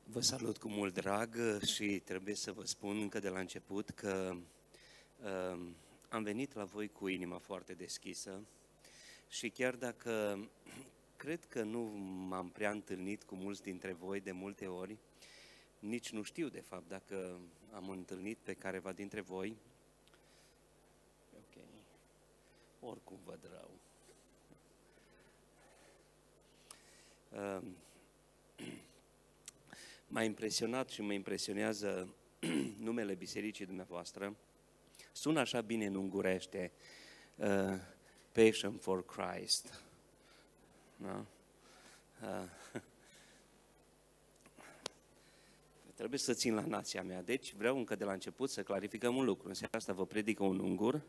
Vă salut cu mult drag și trebuie să vă spun încă de la început că am venit la voi cu inima foarte deschisă și chiar dacă cred că nu m-am prea întâlnit cu mulți dintre voi de multe ori, nici nu știu de fapt dacă am întâlnit pe careva dintre voi. Ok, oricum văd rău. M-a impresionat și mă impresionează numele bisericii dumneavoastră. Sună așa bine în ungurește, Passion for Christ. Da? Trebuie să țin la nația mea. Deci vreau încă de la început să clarificăm un lucru. În seara asta vă predică un ungur.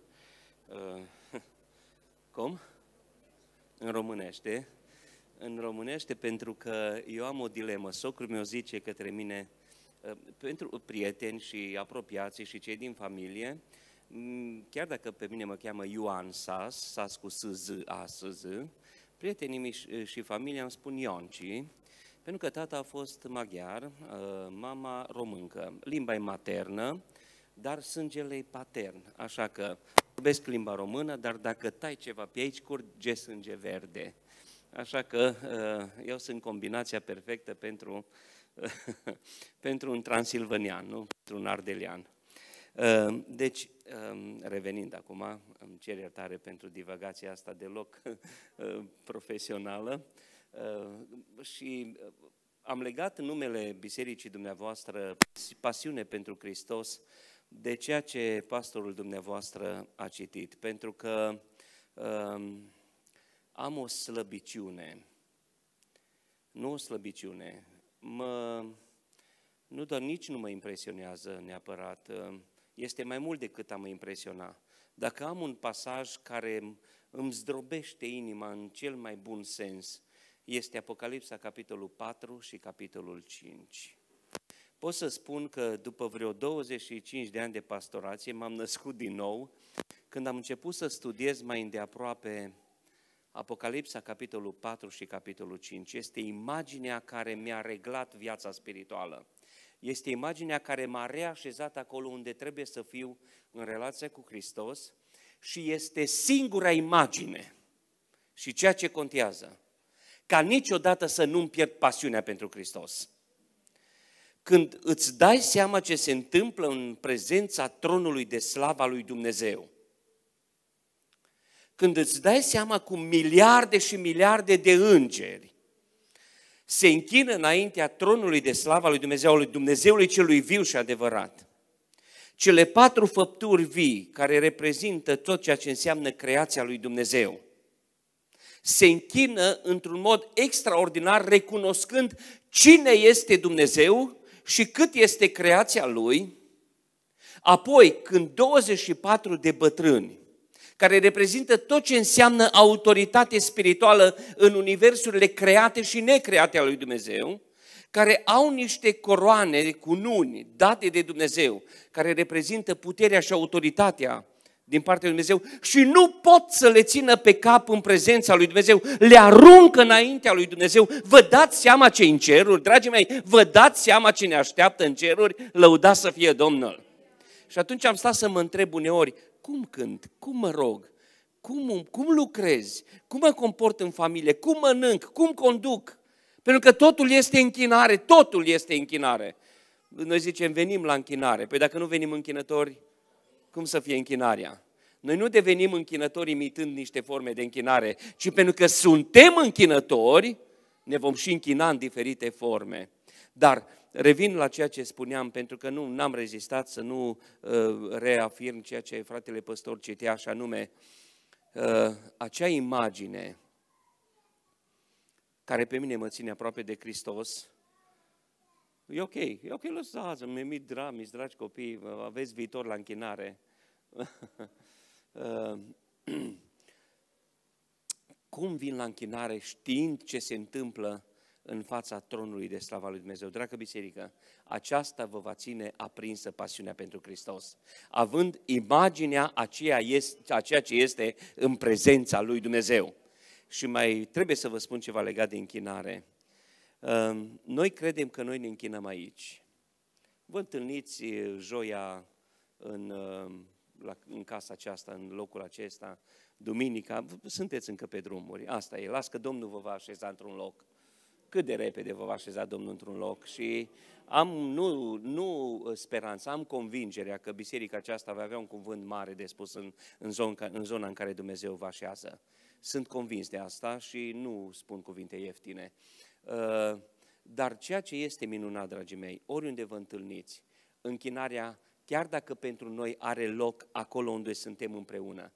Cum? În românește. În românește, pentru că eu am o dilemă. Socrul meu zice către mine, pentru prieteni și apropiații și cei din familie, chiar dacă pe mine mă cheamă Ioan Sas, Sas cu S-Z-A-S-Z, prietenii mei și familia îmi spun Ionci, pentru că tata a fost maghiar, mama româncă. Limba e maternă, dar sângele e patern, așa că vorbesc limba română, dar dacă tai ceva pe aici, curge sânge verde. Așa că eu sunt combinația perfectă pentru un transilvanian, nu? Pentru un ardelean. Deci, revenind acum, îmi cer iertare pentru divagația asta deloc profesională și am legat numele bisericii dumneavoastră, pasiune pentru Hristos, de ceea ce pastorul dumneavoastră a citit, pentru că am o slăbiciune, nu o slăbiciune, nici nu mă impresionează neapărat, este mai mult decât a mă impresiona. Dacă am un pasaj care îmi zdrobește inima în cel mai bun sens, este Apocalipsa, capitolul 4 și capitolul 5. Pot să spun că după vreo 25 de ani de pastorație m-am născut din nou, când am început să studiez mai îndeaproape Apocalipsa, capitolul 4 și capitolul 5, este imaginea care mi-a reglat viața spirituală. Este imaginea care m-a reașezat acolo unde trebuie să fiu în relația cu Hristos și este singura imagine și ceea ce contează, ca niciodată să nu-mi pierd pasiunea pentru Hristos. Când îți dai seama ce se întâmplă în prezența tronului de slavă a lui Dumnezeu, când îți dai seama cum miliarde și miliarde de îngeri se închină înaintea tronului de slavă al lui Dumnezeu, al lui Dumnezeului celui viu și adevărat. Cele 4 făpturi vii care reprezintă tot ceea ce înseamnă creația lui Dumnezeu se închină într-un mod extraordinar, recunoscând cine este Dumnezeu și cât este creația lui. Apoi, când 24 de bătrâni, care reprezintă tot ce înseamnă autoritate spirituală în universurile create și necreate ale lui Dumnezeu, care au niște coroane cu nuni date de Dumnezeu, care reprezintă puterea și autoritatea din partea lui Dumnezeu și nu pot să le țină pe cap în prezența lui Dumnezeu, le aruncă înaintea lui Dumnezeu. Vă dați seama ce în ceruri, dragii mei, vă dați seama ce ne așteaptă în ceruri, lăudați să fie Domnul. Și atunci am stat să mă întreb uneori, cum cânt, cum mă rog, cum lucrez, cum mă comport în familie, cum mănânc, cum conduc, pentru că totul este închinare, totul este închinare. Noi zicem, venim la închinare, păi dacă nu venim închinători, cum să fie închinarea? Noi nu devenim închinători imitând niște forme de închinare, ci pentru că suntem închinători, ne vom și închina în diferite forme. Dar revin la ceea ce spuneam, pentru că n-am rezistat să nu reafirm ceea ce fratele păstor citea, și anume acea imagine care pe mine mă ține aproape de Hristos. E ok, lăsați, mi-e dragi copii, aveți viitor la închinare. Cum vin la închinare știind ce se întâmplă în fața tronului de slavă al lui Dumnezeu? Dragă biserică, aceasta vă va ține aprinsă pasiunea pentru Hristos, având imaginea a ceea ce este în prezența lui Dumnezeu. Și mai trebuie să vă spun ceva legat de închinare. Noi credem că noi ne închinăm aici. Vă întâlniți joia în casa aceasta, în locul acesta, duminica, sunteți încă pe drumuri, asta e, las că Domnul vă va așeza într-un loc. Cât de repede vă va așeza Domnul într-un loc și am nu speranță, am convingerea că biserica aceasta va avea un cuvânt mare de spus în zona în care Dumnezeu vă așează. Sunt convins de asta și nu spun cuvinte ieftine. Dar ceea ce este minunat, dragii mei, oriunde vă întâlniți, închinarea, chiar dacă pentru noi are loc acolo unde suntem împreună,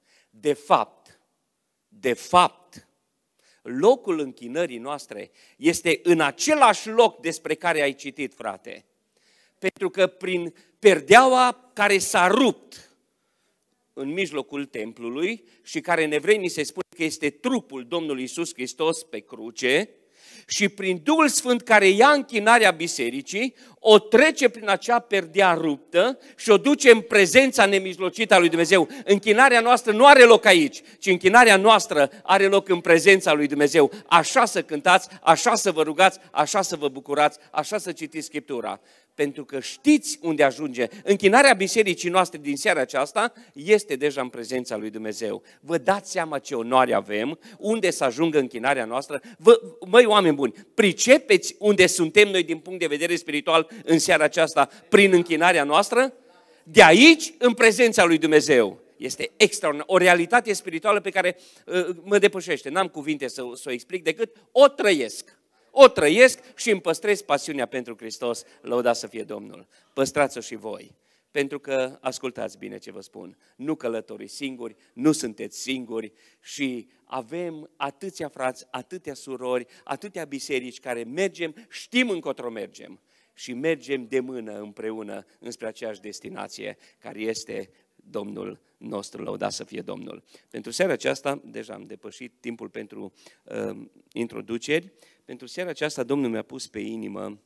de fapt, locul închinării noastre este în același loc despre care ai citit, frate. Pentru că prin perdeaua care s-a rupt în mijlocul templului și care în evrei ni se spune că este trupul Domnului Iisus Hristos pe cruce, și prin Duhul Sfânt care ia închinarea bisericii, o trece prin acea perdea ruptă și o duce în prezența nemijlocită a lui Dumnezeu. Închinarea noastră nu are loc aici, ci închinarea noastră are loc în prezența lui Dumnezeu. Așa să cântați, așa să vă rugați, așa să vă bucurați, așa să citiți Scriptura. Pentru că știți unde ajunge. Închinarea bisericii noastre din seara aceasta este deja în prezența lui Dumnezeu. Vă dați seama ce onoare avem, unde să ajungă închinarea noastră. Măi, oameni buni, pricepeți unde suntem noi din punct de vedere spiritual în seara aceasta prin închinarea noastră? De aici, în prezența lui Dumnezeu. Este extraordinar. O realitate spirituală pe care mă depășește. N-am cuvinte să o explic decât o trăiesc. O trăiesc și îmi păstrez pasiunea pentru Hristos, lăudați să fie Domnul. Păstrați-o și voi, pentru că, ascultați bine ce vă spun, nu călătoriți singuri, nu sunteți singuri și avem atâția frați, atâtea surori, atâtea biserici care mergem, știm încotro mergem și mergem de mână împreună înspre aceeași destinație care este Domnul nostru, lăudat să fie Domnul. Pentru seara aceasta, deja am depășit timpul pentru introduceri, pentru seara aceasta Domnul mi-a pus pe inimă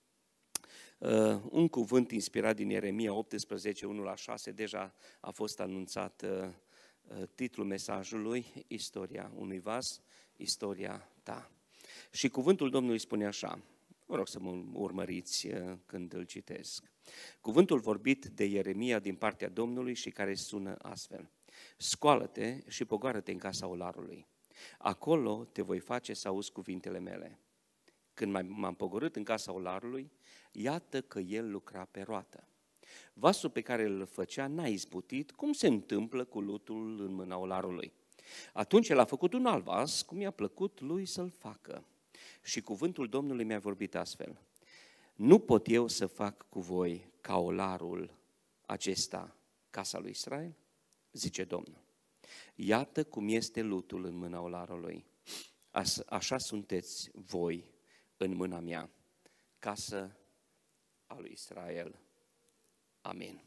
un cuvânt inspirat din Ieremia 18, 1-6, deja a fost anunțat titlul mesajului, Istoria unui vas, istoria ta. Și cuvântul Domnului spune așa, vă rog să mă urmăriți când îl citesc. Cuvântul vorbit de Ieremia din partea Domnului și care sună astfel. Scoală-te și pogoară-te în casa olarului. Acolo te voi face să auzi cuvintele mele. Când m-am pogorât în casa olarului, iată că el lucra pe roată. Vasul pe care îl făcea n-a izbutit, cum se întâmplă cu lutul în mâna olarului. Atunci el a făcut un alt vas, cum i-a plăcut lui să-l facă. Și cuvântul Domnului mi-a vorbit astfel. Nu pot eu să fac cu voi ca olarul acesta casa lui Israel? Zice Domnul. Iată cum este lutul în mâna olarului. Așa sunteți voi în mâna mea, casă a lui Israel. Amin.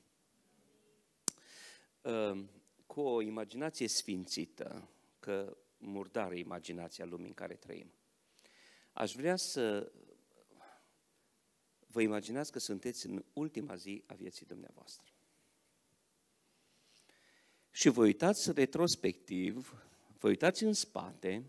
Cu o imaginație sfințită, că murdară imaginația lumii în care trăim, aș vrea să vă imaginați că sunteți în ultima zi a vieții dumneavoastră. Și vă uitați retrospectiv, vă uitați în spate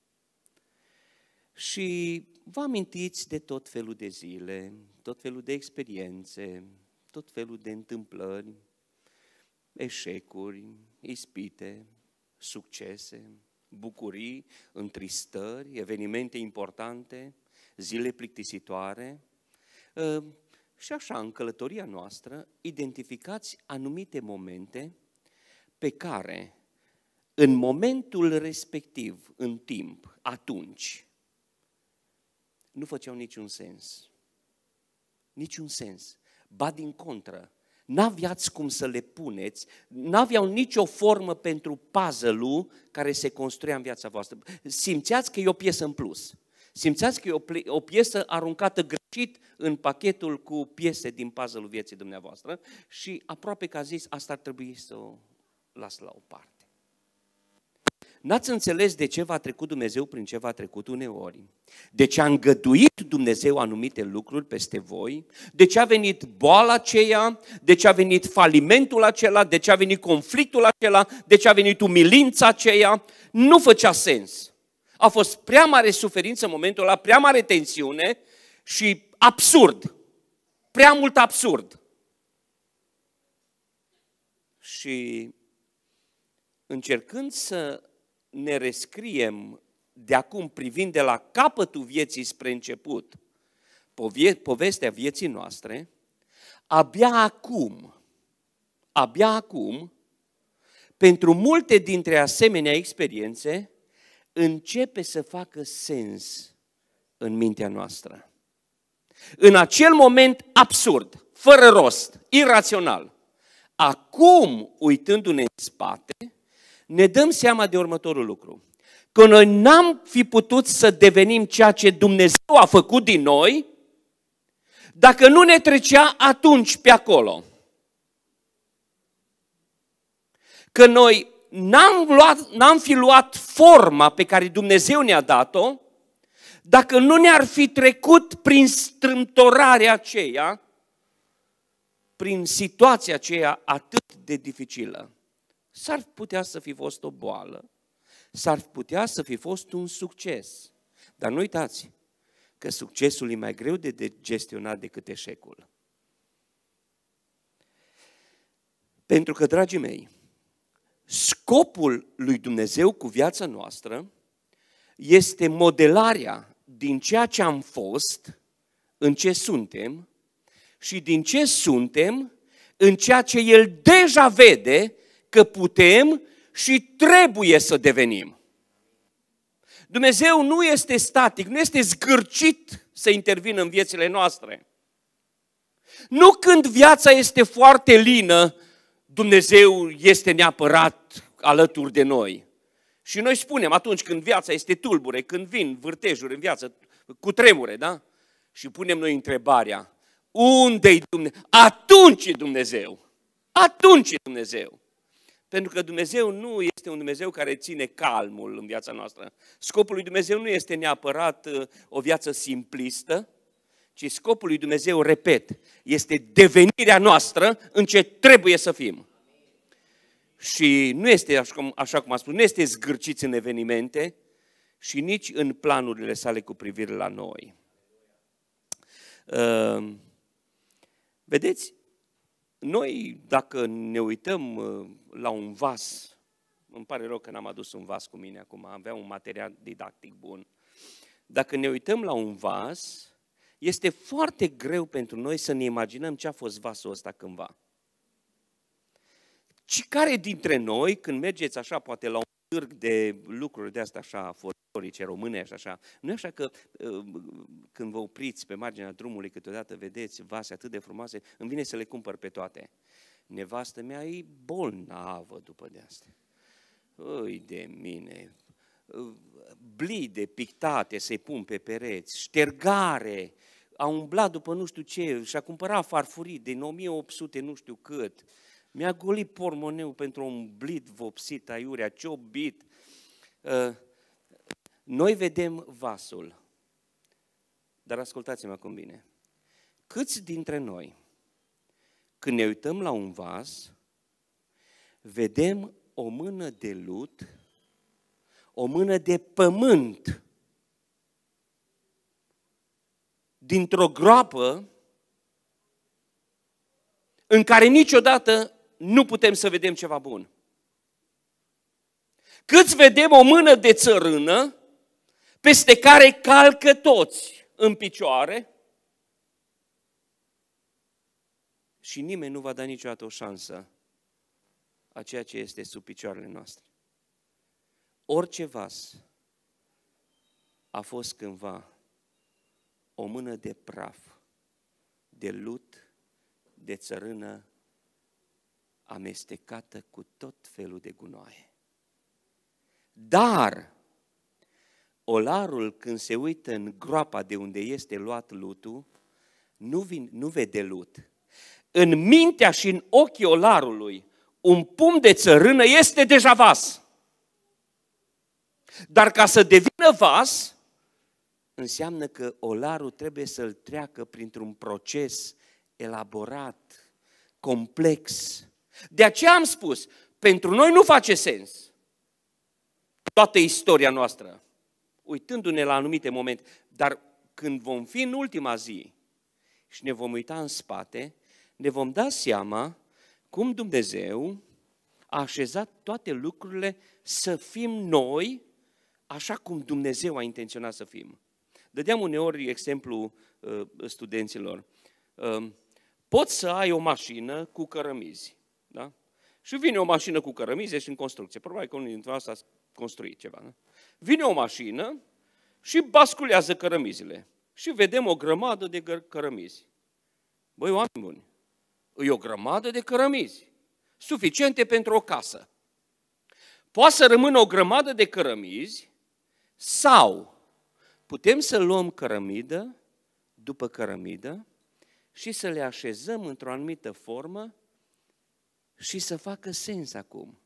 și vă amintiți de tot felul de zile, tot felul de experiențe, tot felul de întâmplări, eșecuri, ispite, succese, bucurii, întristări, evenimente importante, zile plictisitoare. Și așa, în călătoria noastră, identificați anumite momente pe care, în momentul respectiv, în timp, atunci, nu făceau niciun sens. Niciun sens. Ba din contră, n-aveați cum să le puneți, n-aveau nicio formă pentru puzzle-ul care se construia în viața voastră. Simțeați că e o piesă în plus. Simțeați că e o piesă aruncată greșit în pachetul cu piese din puzzle-ul vieții dumneavoastră și aproape că a zis, asta ar trebui să o las la o parte. N-ați înțeles de ce v-a trecut Dumnezeu prin ce v-a trecut uneori, de ce a îngăduit Dumnezeu anumite lucruri peste voi, de ce a venit boala aceea, de ce a venit falimentul acela, de ce a venit conflictul acela, de ce a venit umilința aceea, nu făcea sens. A fost prea mare suferință în momentul ăla, prea mare tensiune și absurd. Prea mult absurd. Și încercând să ne rescriem de acum, privind de la capătul vieții spre început, povestea vieții noastre, abia acum, pentru multe dintre asemenea experiențe, începe să facă sens în mintea noastră. În acel moment absurd, fără rost, irațional. Acum, uitându-ne în spate, ne dăm seama de următorul lucru. Că noi n-am fi putut să devenim ceea ce Dumnezeu a făcut din noi dacă nu ne trecea atunci pe acolo. Că noi n-am fi luat forma pe care Dumnezeu ne-a dat-o dacă nu ne-ar fi trecut prin strâmtorarea aceea, prin situația aceea atât de dificilă. S-ar putea să fi fost o boală, s-ar putea să fi fost un succes. Dar nu uitați că succesul e mai greu de gestionat decât eșecul. Pentru că, dragii mei, scopul lui Dumnezeu cu viața noastră este modelarea din ceea ce am fost, în ce suntem, și din ce suntem, în ceea ce El deja vede că putem și trebuie să devenim. Dumnezeu nu este static, nu este zgârcit să intervină în viețile noastre. Nu când viața este foarte lină, Dumnezeu este neapărat alături de noi. Și noi spunem atunci când viața este tulbure, când vin vârtejuri în viață, cu tremure, da? Și punem noi întrebarea, unde-i Dumnezeu? Atunci e Dumnezeu. Atunci e Dumnezeu. Pentru că Dumnezeu nu este un Dumnezeu care ține calmul în viața noastră. Scopul lui Dumnezeu nu este neapărat o viață simplistă, ci scopul lui Dumnezeu, repet, este devenirea noastră în ce trebuie să fim. Și nu este, așa cum am spus, nu este zgârciți în evenimente și nici în planurile sale cu privire la noi. Vedeți, noi dacă ne uităm la un vas, îmi pare rău că n-am adus un vas cu mine acum, aveam un material didactic bun. Dacă ne uităm la un vas, este foarte greu pentru noi să ne imaginăm ce a fost vasul ăsta cândva. Și care dintre noi, când mergeți așa, poate la un târg de lucruri de astea așa folclorice, românești, așa, nu e așa că când vă opriți pe marginea drumului, câteodată vedeți vase atât de frumoase, îmi vine să le cumpăr pe toate. Nevastă mea e bolnavă după de astea. Ui de mine, blide pictate să-i pun pe pereți, ștergare, a umblat după nu știu ce, și-a cumpărat farfurii din 1800 nu știu cât, mi-a golit pormoneu pentru un blid vopsit aiurea, ciobit. Noi vedem vasul, dar ascultați-mă acum bine. Câți dintre noi, când ne uităm la un vas, vedem o mână de lut, o mână de pământ, dintr-o groapă în care niciodată nu putem să vedem ceva bun. Câți vedem o mână de țărână peste care calcă toți în picioare și nimeni nu va da niciodată o șansă a ceea ce este sub picioarele noastre. Orice vas a fost cândva o mână de praf, de lut, de țărână amestecată cu tot felul de gunoaie. Dar olarul, când se uită în groapa de unde este luat lutul, nu vede lut. În mintea și în ochii olarului, un pumn de țărână este deja vas. Dar ca să devină vas, înseamnă că olarul trebuie să-l treacă printr-un proces elaborat, complex. De aceea am spus, pentru noi nu face sens toată istoria noastră. uitându-ne la anumite momente, dar când vom fi în ultima zi și ne vom uita în spate, ne vom da seama cum Dumnezeu a așezat toate lucrurile să fim noi așa cum Dumnezeu a intenționat să fim. Dădeam uneori exemplu studenților. Poți să ai o mașină cu cărămizi, da? Și vine o mașină cu cărămizi, ești în construcție. Probabil că unii dintre voastre ați construit ceva. Da? Vine o mașină și basculează cărămizile. Și vedem o grămadă de cărămizi. Băi, oameni buni, e o grămadă de cărămizi, suficiente pentru o casă. Poate să rămână o grămadă de cărămizi sau putem să luăm cărămidă după cărămidă și să le așezăm într-o anumită formă și să facă sens acum.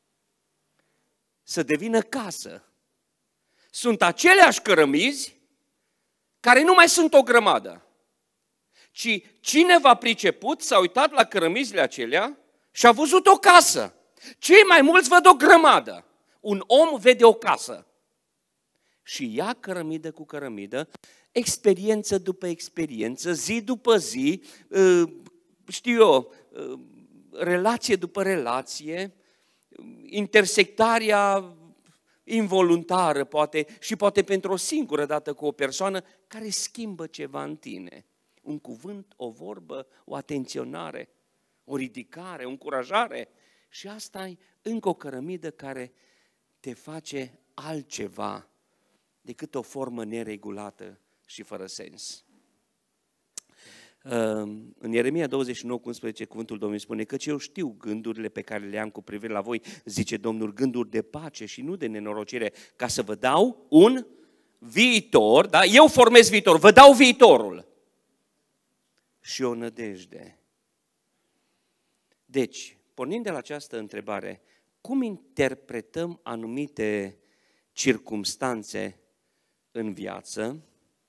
Să devină casă. Sunt aceleași cărămizi care nu mai sunt o grămadă, ci cineva priceput s-a uitat la cărămizile acelea și a văzut o casă. Cei mai mulți văd o grămadă. Un om vede o casă. Și ia cărămidă cu cărămidă, experiență după experiență, zi după zi, știu eu, relație după relație, intersectarea involuntară poate și poate pentru o singură dată cu o persoană care schimbă ceva în tine. Un cuvânt, o vorbă, o atenționare, o ridicare, o încurajare. Și asta e încă o cărămidă care te face altceva decât o formă neregulată și fără sens. În Ieremia 29:11, cuvântul Domnului spune: căci eu știu gândurile pe care le am cu privire la voi, zice Domnul, gânduri de pace și nu de nenorocire, ca să vă dau un viitor, da? Eu formez viitor, vă dau viitorul și o nădejde. Deci, pornind de la această întrebare, cum interpretăm anumite circumstanțe în viață,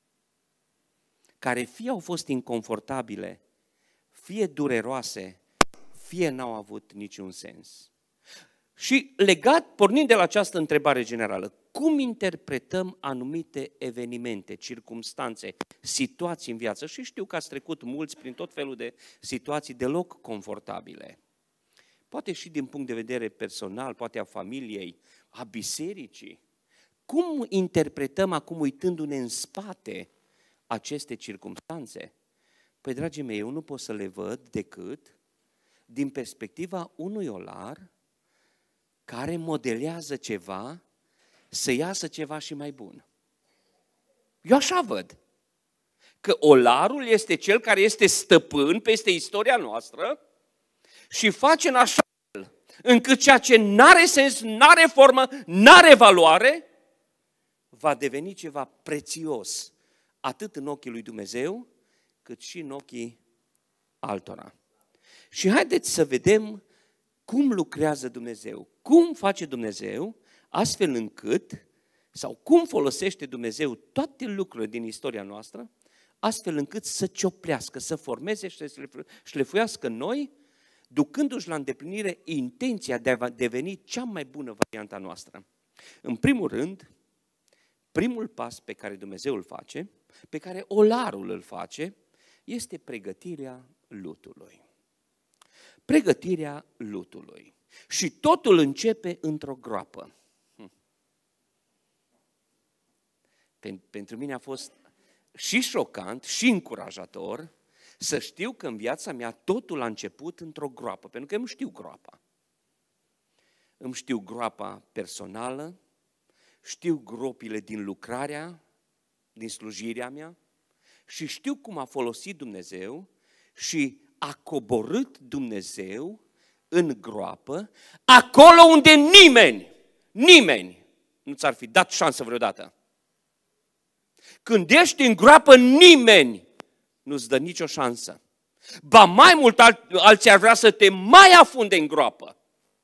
care fie au fost inconfortabile, fie dureroase, fie n-au avut niciun sens. Și legat, pornind de la această întrebare generală, cum interpretăm anumite evenimente, circumstanțe, situații în viață? Și știu că ați trecut mulți prin tot felul de situații deloc confortabile. Poate și din punct de vedere personal, poate a familiei, a bisericii. Cum interpretăm acum, uitându-ne în spate, aceste circumstanțe? Păi, dragii mei, eu nu pot să le văd decât din perspectiva unui olar care modelează ceva să iasă ceva și mai bun. Eu așa văd. Că olarul este cel care este stăpân peste istoria noastră și face în așa fel încât ceea ce n-are sens, n-are formă, n-are valoare, va deveni ceva prețios, atât în ochii lui Dumnezeu, cât și în ochii altora. Și haideți să vedem cum lucrează Dumnezeu, cum face Dumnezeu, astfel încât, sau cum folosește Dumnezeu toate lucrurile din istoria noastră, astfel încât să cioplească, să formeze și să șlefuiască noi, ducându-și la îndeplinire intenția de a deveni cea mai bună variantă a noastră. În primul rând, primul pas pe care Dumnezeu îl face, pe care olarul îl face, este pregătirea lutului. Pregătirea lutului. Și totul începe într-o groapă. Pentru mine a fost și șocant și încurajator să știu că în viața mea totul a început într-o groapă, pentru că eu îmi știu groapa. Îmi știu groapa personală, știu gropile din lucrarea, din slujirea mea și știu cum a folosit Dumnezeu și a coborât Dumnezeu în groapă, acolo unde nimeni nu ți-ar fi dat șansă vreodată. Când ești în groapă, nimeni nu-ți dă nicio șansă. Ba mai mult, alții ar vrea să te mai afunde în groapă.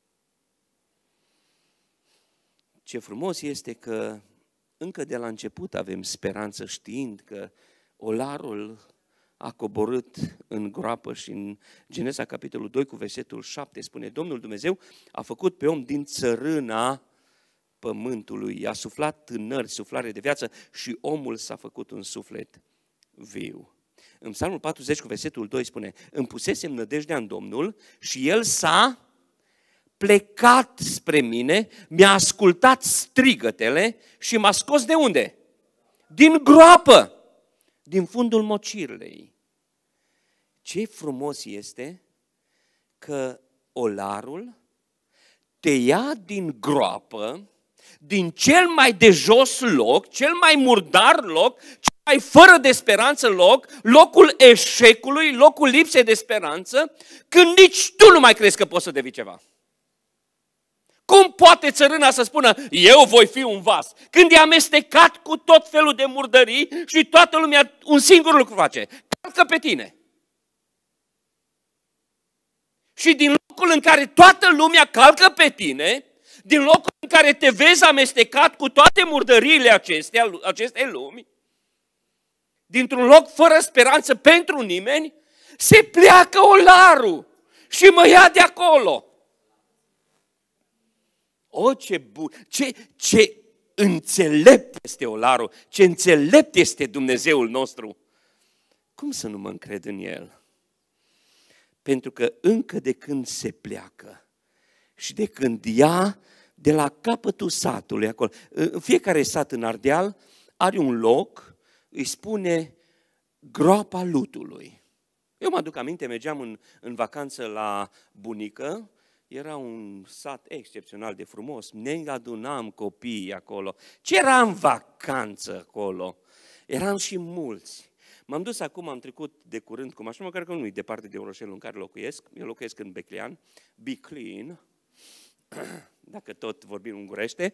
Ce frumos este că încă de la început avem speranță, știind că olarul a coborât în groapă și în Genesa capitolul 2 cu versetul 7 spune: Domnul Dumnezeu a făcut pe om din țărâna pământului, i-a suflat tânări, suflare de viață și omul s-a făcut un suflet viu. În Psalmul 40 cu versetul 2 spune: îmi pusesem nădejdea în Domnul și El s-a plecat spre mine, mi-a ascultat strigătele și m-a scos de unde? Din groapă, din fundul mocirlei. Ce frumos este că olarul te ia din groapă, din cel mai de jos loc, cel mai murdar loc, cel mai fără de speranță loc, locul eșecului, locul lipsei de speranță, când nici tu nu mai crezi că poți să devii ceva. Cum poate țărâna să spună, eu voi fi un vas, când e amestecat cu tot felul de murdării și toată lumea un singur lucru face, calcă pe tine. Și din locul în care toată lumea calcă pe tine, din locul în care te vezi amestecat cu toate murdăriile acestei lumi, dintr-un loc fără speranță pentru nimeni, se pleacă olarul și mă ia de acolo. O, ce bun! Ce înțelept este olarul! Ce înțelept este Dumnezeul nostru! Cum să nu mă încred în El? Pentru că încă de când se pleacă și de când ia de la capătul satului acolo, fiecare sat în Ardeal are un loc, îi spune groapa lutului. Eu mă aduc aminte, mergeam în vacanță la bunică, era un sat excepțional de frumos, ne adunam copiii acolo. Ce era în vacanță acolo? Eram și mulți. M-am dus acum, am trecut de curând cu mașina, măcar că nu e departe de orașul în care locuiesc. Eu locuiesc în Beclean, Biclin, dacă tot vorbim ungurește.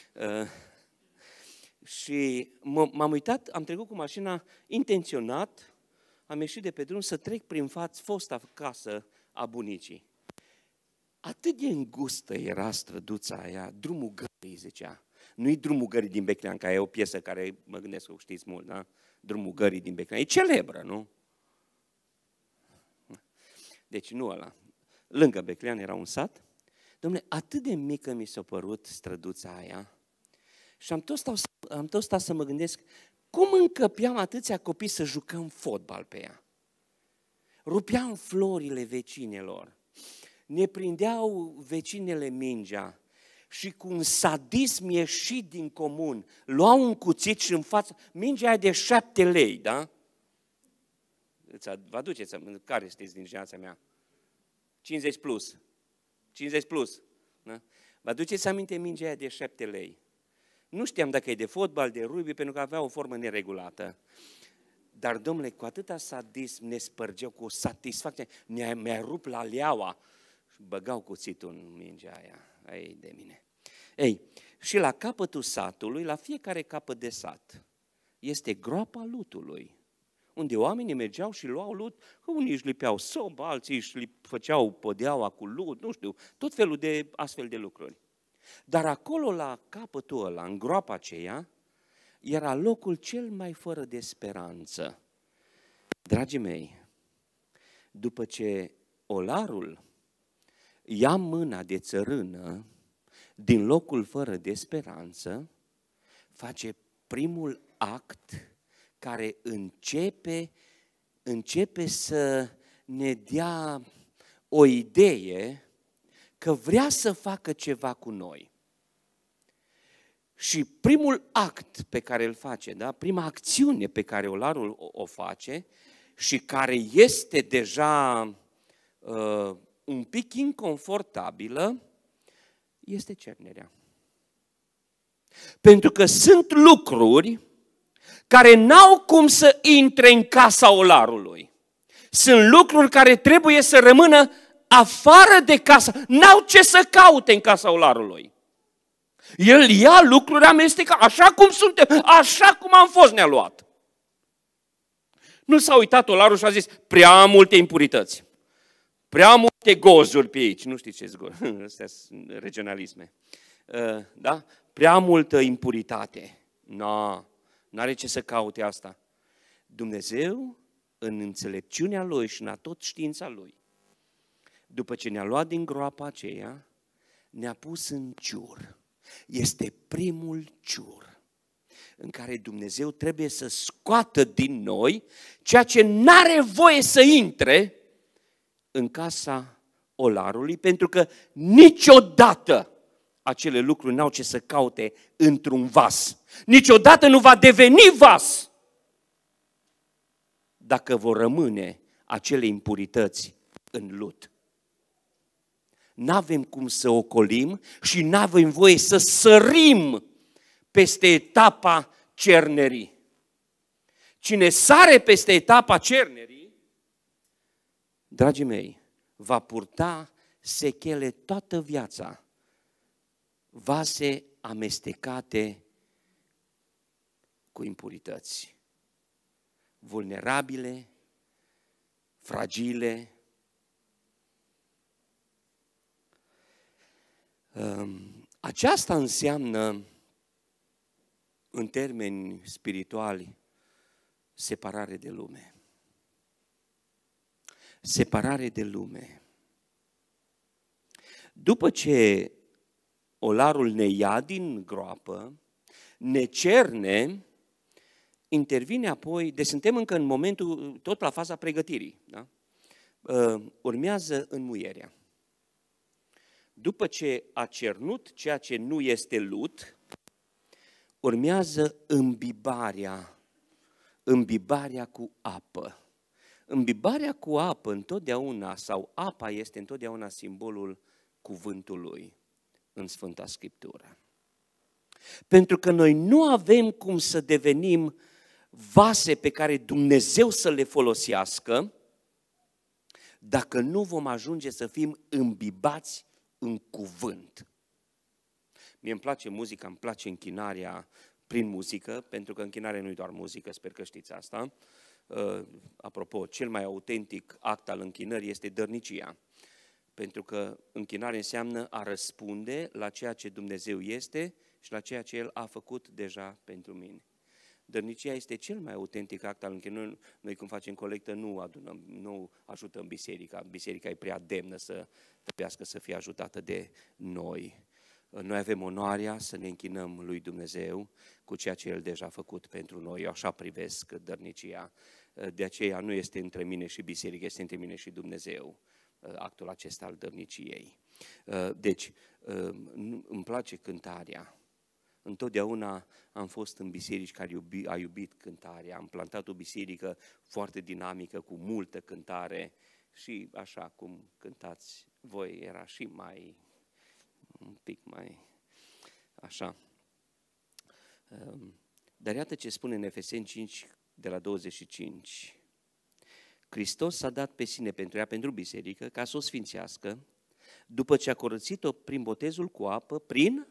Și m-am uitat, am trecut cu mașina intenționat, am ieșit de pe drum să trec prin fosta casă a bunicii. Atât de îngustă era străduța aia, drumul gării, zicea. Nu-i drumul gării din Beclean, că e o piesă care mă gândesc că o știți mult, da? Drumul gării din Beclean. E celebră, nu? Deci nu ăla. Lângă Beclean era un sat. Dom'le, atât de mică mi s-a părut străduța aia și am tot stat să mă gândesc cum încăpeam atâția copii să jucăm fotbal pe ea. Rupeam florile vecinelor. Ne prindeau vecinele mingea și cu un sadism ieșit din comun, luau un cuțit și în față, mingea aia de 7 lei, da? Vă aduceți, care sunteți din generația mea? 50 plus. 50 plus. Da? Vă aduceți aminte mingea aia de 7 lei? Nu știam dacă e de fotbal, de rugby, pentru că avea o formă neregulată. Dar, domnule, cu atâta sadism ne spărgeau, cu satisfacție, mi-a rupt la leaua și băgau cuțitul în mingea aia. Ei, de mine. Ei, și la capătul satului, la fiecare capăt de sat, este groapa lutului, unde oamenii mergeau și luau lut, că unii își lipeau sobă, alții își făceau podeaua cu lut, nu știu, tot felul de astfel de lucruri. Dar acolo, la capătul ăla, în groapa aceea, era locul cel mai fără de speranță. Dragii mei, după ce olarul ia mâna de țărână din locul fără de speranță, face primul act care începe să ne dea o idee că vrea să facă ceva cu noi. Și primul act pe care îl face, da? Prima acțiune pe care olarul o face și care este deja un pic inconfortabilă, este cernerea. Pentru că sunt lucruri care n-au cum să intre în casa olarului. Sunt lucruri care trebuie să rămână afară de casă. N-au ce să caute în casa olarului. El ia lucruri amestecate, așa cum suntem, așa cum am fost ne-a luat. Nu s-a uitat olarul și a zis, prea multe impurități, prea multe gozuri pe aici. Nu știți ce-s gozuri, astea sunt regionalisme. Da? Prea multă impuritate. N-are ce să caute asta. Dumnezeu, în înțelepciunea Lui și în tot știința Lui, după ce ne-a luat din groapa aceea, ne-a pus în ciur. este primul ciur în care Dumnezeu trebuie să scoată din noi ceea ce n-are voie să intre în casa olarului, pentru că niciodată acele lucruri n-au ce să caute într-un vas. Niciodată nu va deveni vas dacă vor rămâne acele impurități în lut. N-avem cum să ocolim și n-avem voie să sărim peste etapa cernerii. Cine sare peste etapa cernerii, dragii mei, va purta sechele toată viața, vase amestecate cu impurități, vulnerabile, fragile. Aceasta înseamnă, în termeni spirituali, separare de lume. Separare de lume. După ce olarul ne ia din groapă, ne cerne, intervine apoi, deci suntem încă în momentul, tot la faza pregătirii, da? Urmează înmuierea. După ce a cernut ceea ce nu este lut, urmează îmbibarea cu apă. Îmbibarea cu apă întotdeauna, sau apa este întotdeauna simbolul cuvântului în Sfânta Scriptură. Pentru că noi nu avem cum să devenim vase pe care Dumnezeu să le folosească dacă nu vom ajunge să fim îmbibați în cuvânt. Mie îmi place muzica, îmi place închinarea prin muzică, pentru că închinarea nu e doar muzică, sper că știți asta. Apropo, cel mai autentic act al închinării este dărnicia, pentru că închinarea înseamnă a răspunde la ceea ce Dumnezeu este și la ceea ce El a făcut deja pentru mine. Dărnicia este cel mai autentic act al închinării. Noi când facem colectă nu ajutăm biserica. Biserica e prea demnă să trebuiască să fie ajutată de noi. Noi avem onoarea să ne închinăm lui Dumnezeu cu ceea ce El deja a făcut pentru noi. Eu așa privesc dărnicia. De aceea nu este între mine și biserică, este între mine și Dumnezeu actul acesta al dărniciei. Deci, îmi place cântarea. Întotdeauna am fost în biserici care a iubit cântarea. Am plantat o biserică foarte dinamică, cu multă cântare și așa cum cântați voi, era și un pic mai așa. Dar iată ce spune în Efeseni 5, de la 25. Hristos s-a dat pe sine pentru ea, pentru biserică, ca să o sfințească, după ce a curățit-o prin botezul cu apă, prin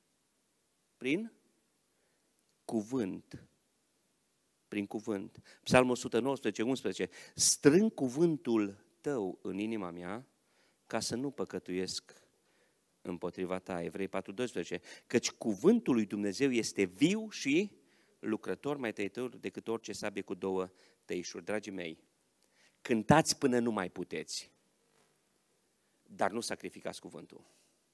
cuvânt. Prin cuvânt. Psalmul 119, 11. Strâng cuvântul tău în inima mea, ca să nu păcătuiesc împotriva ta. Evrei 4:12. Căci cuvântul lui Dumnezeu este viu și lucrător, mai tăitor decât orice sabie cu două tăișuri. Dragii mei, cântați până nu mai puteți, dar nu sacrificați cuvântul.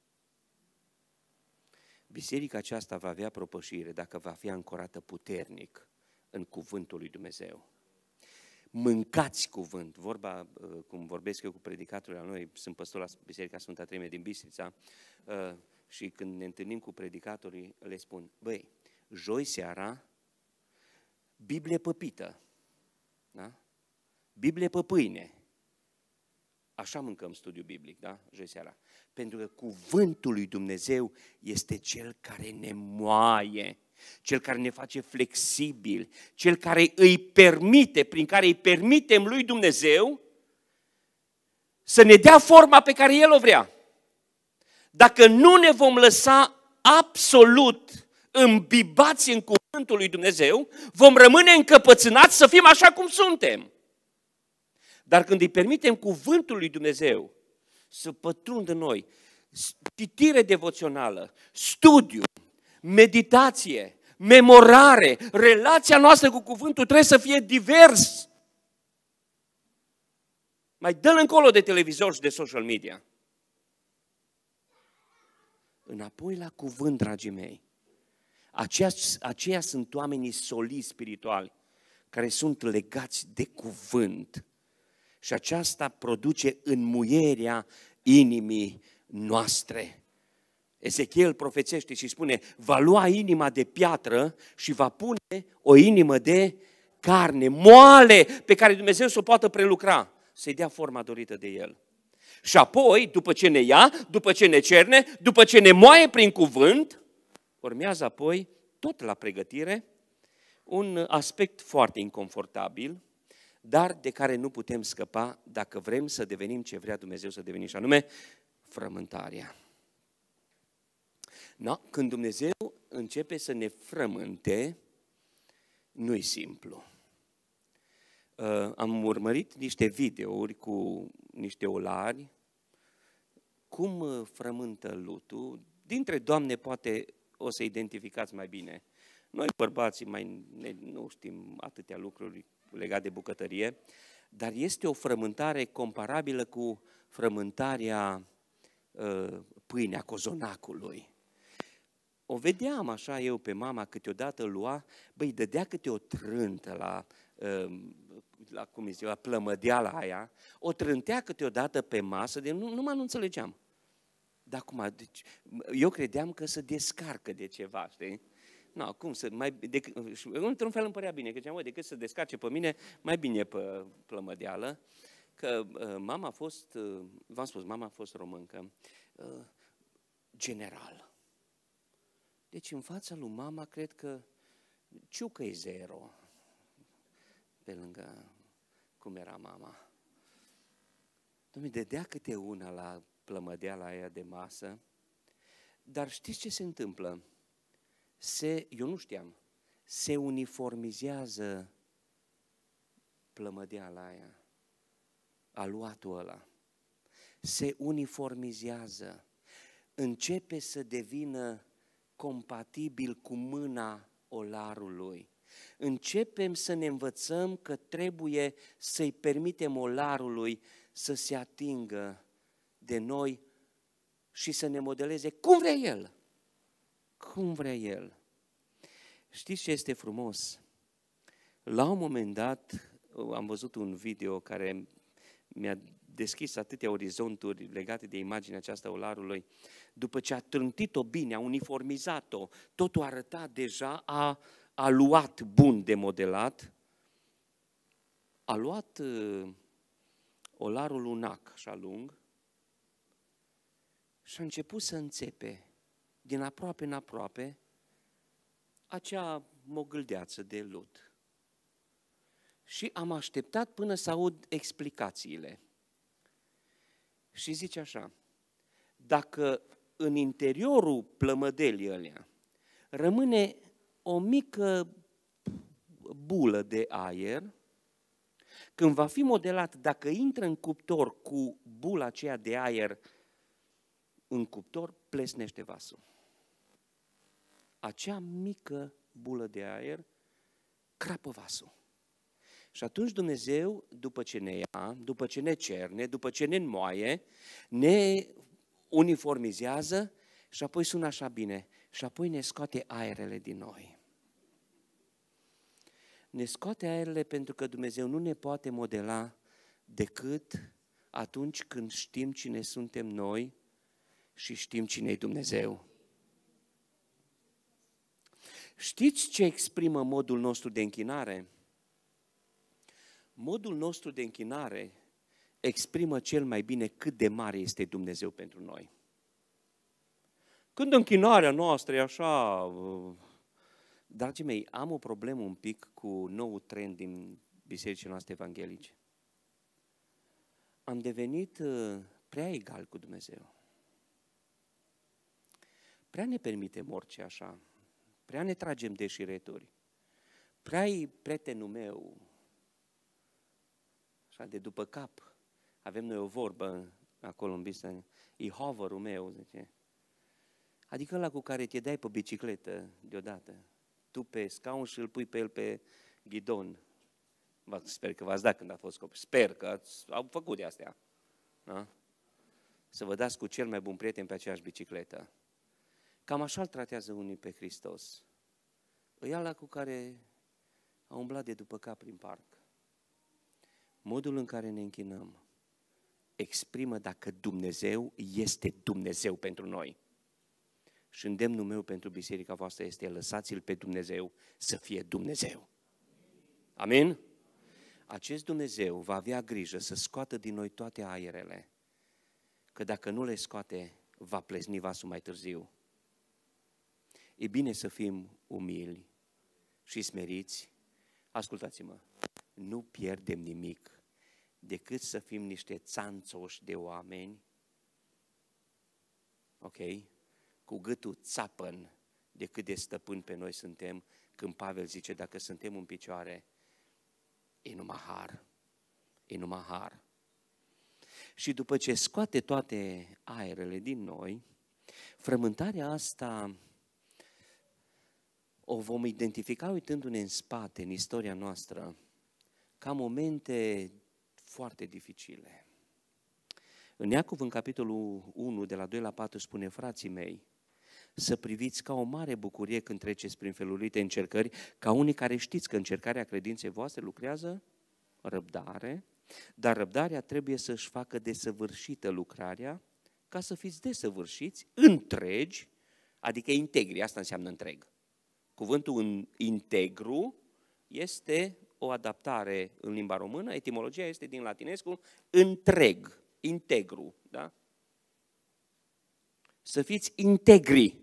Biserica aceasta va avea propășire dacă va fi ancorată puternic în cuvântul lui Dumnezeu. Mâncați cuvânt. Vorba, cum vorbesc eu cu predicatorii la noi, sunt păstor la Biserica Sfânta Treime din Bistrița, și când ne întâlnim cu predicatorii, le spun, băi, joi seara, Biblie păpită, da? Biblie pe pâine. Așa mâncăm studiul biblic, da? Joi seara. Pentru că cuvântul lui Dumnezeu este cel care ne moaie, cel care ne face flexibili, cel care îi permite, prin care îi permitem lui Dumnezeu să ne dea forma pe care El o vrea. Dacă nu ne vom lăsa absolut îmbibați în cuvântul lui Dumnezeu, vom rămâne încăpățânați să fim așa cum suntem. Dar când îi permitem cuvântul lui Dumnezeu să pătrundă în noi, citire devoțională, studiu, meditație, memorare, relația noastră cu cuvântul trebuie să fie divers. Mai dă-l încolo de televizor și de social media. Înapoi la cuvânt, dragii mei. Aceia sunt oamenii solii spirituali, care sunt legați de cuvânt. Și aceasta produce înmuierea inimii noastre. Ezechiel profețește și spune, va lua inima de piatră și va pune o inimă de carne, moale, pe care Dumnezeu să o poată prelucra, să-i dea forma dorită de El. Și apoi, după ce ne ia, după ce ne cerne, după ce ne moaie prin cuvânt, urmează apoi, tot la pregătire, un aspect foarte inconfortabil, dar de care nu putem scăpa dacă vrem să devenim ce vrea Dumnezeu să devenim, și anume frământarea. No, când Dumnezeu începe să ne frământe, nu-i simplu. Am urmărit niște videouri cu niște olari, cum frământă lutul. Dintre doamne poate o să identificați mai bine. Noi bărbații nu știm atâtea lucruri legate de bucătărie, dar este o frământare comparabilă cu frământarea pâinea cozonacului. O vedeam așa eu pe mama, câteodată lua, dădea câte o trântă la plămădeala aia, o trântea câteodată pe masă, de numai nu înțelegeam. Dar acum, deci, eu credeam că se descarcă de ceva, știi? No, cum să, într-un fel îmi părea bine, că ziceam, decât să descarce pe mine, mai bine pe plămădeală, că mama a fost, v-am spus, mama a fost româncă, general. Deci în fața lui mama, cred că ciucă e zero, pe lângă cum era mama. Dom'le, dădea câte una la plămădeala aia de masă, dar știți ce se întâmplă? Eu nu știam, se uniformizează plămădeala aia, aluatul ăla. Se uniformizează, începe să devină compatibil cu mâna olarului. Începem să ne învățăm că trebuie să-i permitem olarului să se atingă de noi și să ne modeleze cum vrea el. Cum vrea el. Știți ce este frumos? La un moment dat am văzut un video care mi-a deschis atâtea orizonturi legate de imaginea aceasta olarului. După ce a trântit-o bine, a uniformizat-o, totul arăta deja, a luat bun de modelat, a luat olarul unac, așa lung, și a început să înțepe din aproape în aproape acea mogâldeață de lut. Și am așteptat până să aud explicațiile. Și zice așa, dacă în interiorul plămădelii ălea rămâne o mică bulă de aer, când va fi modelat, dacă intră în cuptor cu bula aceea de aer în cuptor, plesnește vasul. Acea mică bulă de aer crapă vasul. Și atunci Dumnezeu, după ce ne ia, după ce ne cerne, după ce ne înmoaie, ne uniformizează și apoi sună așa bine, și apoi ne scoate aerele din noi. Ne scoate aerele pentru că Dumnezeu nu ne poate modela decât atunci când știm cine suntem noi și știm cine e Dumnezeu. Știți ce exprimă modul nostru de închinare? Modul nostru de închinare exprimă cel mai bine cât de mare este Dumnezeu pentru noi. Când închinarea noastră e așa... Dragii mei, am o problemă un pic cu nou trend din bisericile noastre evanghelice. Am devenit prea egal cu Dumnezeu. Prea ne permitem orice așa. Prea ne tragem de șireturi. Prea-i prietenul meu. Așa de după cap. Avem noi o vorbă acolo în biserică. E hoverul meu, zice. Adică ăla cu care te dai pe bicicletă deodată. Tu pe scaun și îl pui pe el pe ghidon. Sper că v-ați dat când a fost copil. Sper că au făcut de astea. Da? Să vă dați cu cel mai bun prieten pe aceeași bicicletă. Cam așa îl tratează unii pe Hristos. E ăla cu care a umblat de după cap prin parc. Modul în care ne închinăm exprimă dacă Dumnezeu este Dumnezeu pentru noi. Și îndemnul meu pentru biserica voastră este: lăsați-L pe Dumnezeu să fie Dumnezeu. Amin? Acest Dumnezeu va avea grijă să scoată din noi toate aerele, că dacă nu le scoate, va plezni vasul mai târziu. E bine să fim umili și smeriți. Ascultați-mă, nu pierdem nimic decât să fim niște țanțoși de oameni, ok? Cu gâtul țapăn de cât de stăpâni pe noi suntem, când Pavel zice: dacă suntem în picioare, e numai har, e numai har. Și după ce scoate toate aerele din noi, frământarea asta o vom identifica uitându-ne în spate, în istoria noastră, ca momente foarte dificile. În Iacov, în capitolul 1, de la 2 la 4, spune: frații mei, să priviți ca o mare bucurie când treceți prin felurite încercări, ca unii care știți că încercarea credinței voastre lucrează răbdare, dar răbdarea trebuie să-și facă desăvârșită lucrarea, ca să fiți desăvârșiți, întregi, adică integri, asta înseamnă întreg. Cuvântul integru este o adaptare în limba română, etimologia este din latinescul întreg, integru, da? Să fiți integri.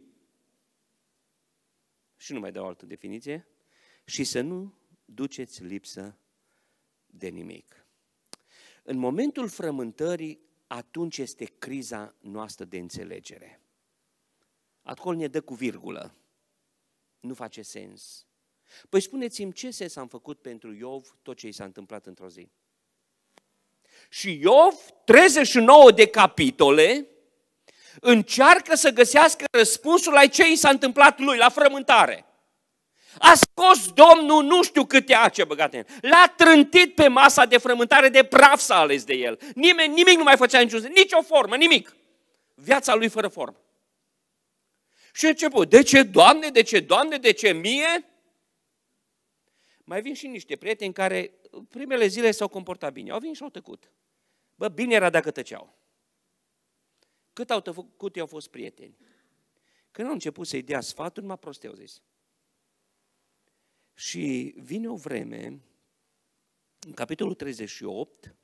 Și nu mai dau altă definiție. Și să nu duceți lipsă de nimic. În momentul frământării, atunci este criza noastră de înțelegere. Acolo ne dă cu virgulă. Nu face sens. Păi spuneți-mi, ce sens am făcut pentru Iov tot ce i s-a întâmplat într-o zi? Și Iov, 39 de capitole, încearcă să găsească răspunsul la ce i s-a întâmplat lui, la frământare. A scos Domnul nu știu câte ace băgate în el. L-a trântit pe masa de frământare, de praf s-a ales de el. Nimic nu mai făcea niciun sens, nicio formă, nimic. Viața lui fără formă. Și început: de ce, Doamne, de ce, Doamne, de ce mie? Mai vin și niște prieteni care primele zile s-au comportat bine. Au venit și au tăcut. Bă, bine era dacă tăceau. Cât au tăcut, i-au fost prieteni. Când au început să-i dea sfaturi, m-a prostit, au zis. Și vine o vreme, în capitolul 38,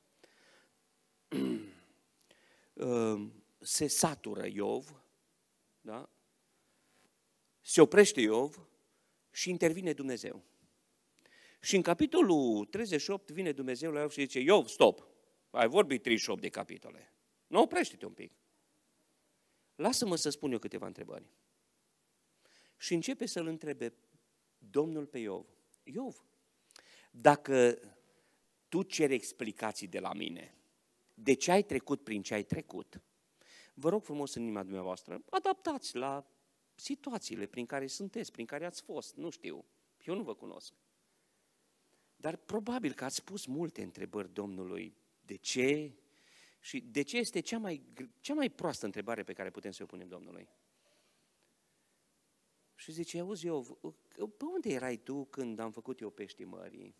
se satură Iov, da? Se oprește Iov și intervine Dumnezeu. Și în capitolul 38 vine Dumnezeu la Iov și zice: Iov, stop, ai vorbit 38 de capitole. Nu, oprește-te un pic. Lasă-mă să spun eu câteva întrebări. Și începe să-l întrebe Domnul pe Iov: Iov, dacă tu ceri explicații de la mine, de ce ai trecut prin ce ai trecut, vă rog frumos în inima dumneavoastră, adaptați la situațiile prin care sunteți, prin care ați fost, nu știu, eu nu vă cunosc. Dar probabil că ați pus multe întrebări Domnului, de ce? Și de ce este cea mai proastă întrebare pe care putem să o punem Domnului? Și zice: auzi, Iov, pe unde erai tu când am făcut eu peștii mării?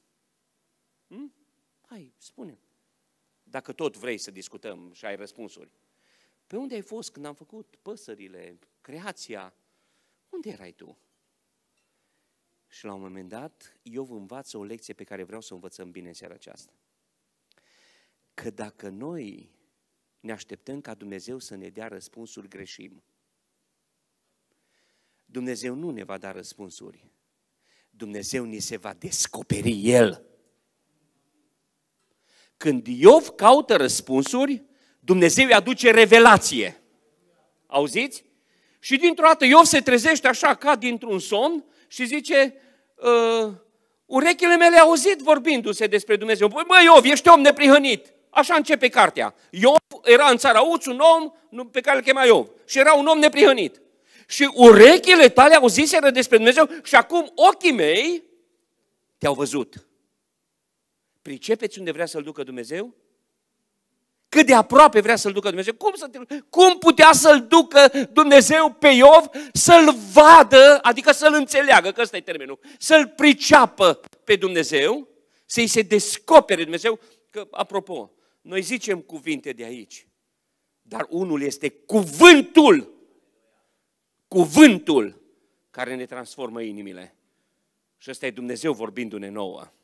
Hai, spune. Dacă tot vrei să discutăm și ai răspunsuri. Pe unde ai fost când am făcut păsările, creația? Unde erai tu? Și la un moment dat, Iov învață o lecție pe care vreau să o învățăm bine în seara aceasta. Că dacă noi ne așteptăm ca Dumnezeu să ne dea răspunsuri, greșim. Dumnezeu nu ne va da răspunsuri. Dumnezeu ni se va descoperi El. Când Iov caută răspunsuri, Dumnezeu îi aduce revelație. Auziți? Și dintr-o dată Iov se trezește așa ca dintr-un somn și zice: urechile mele au auzit vorbindu-se despre Dumnezeu. Băi, Iov, ești om neprihănit. Așa începe cartea. Iov era în țara Uț un om pe care îl chema Iov. Și era un om neprihănit. Și urechile tale auziseră despre Dumnezeu și acum ochii mei te-au văzut. Pricepeți unde vrea să-l ducă Dumnezeu? cât de aproape vrea să-l ducă Dumnezeu. Cum putea să-l ducă Dumnezeu pe Iov, să-l vadă, adică să-l înțeleagă, că ăsta e termenul, să-l priceapă pe Dumnezeu, să-i se descopere Dumnezeu, că, apropo, noi zicem cuvinte de aici, dar unul este cuvântul care ne transformă inimile. Și ăsta e Dumnezeu vorbindu-ne nouă.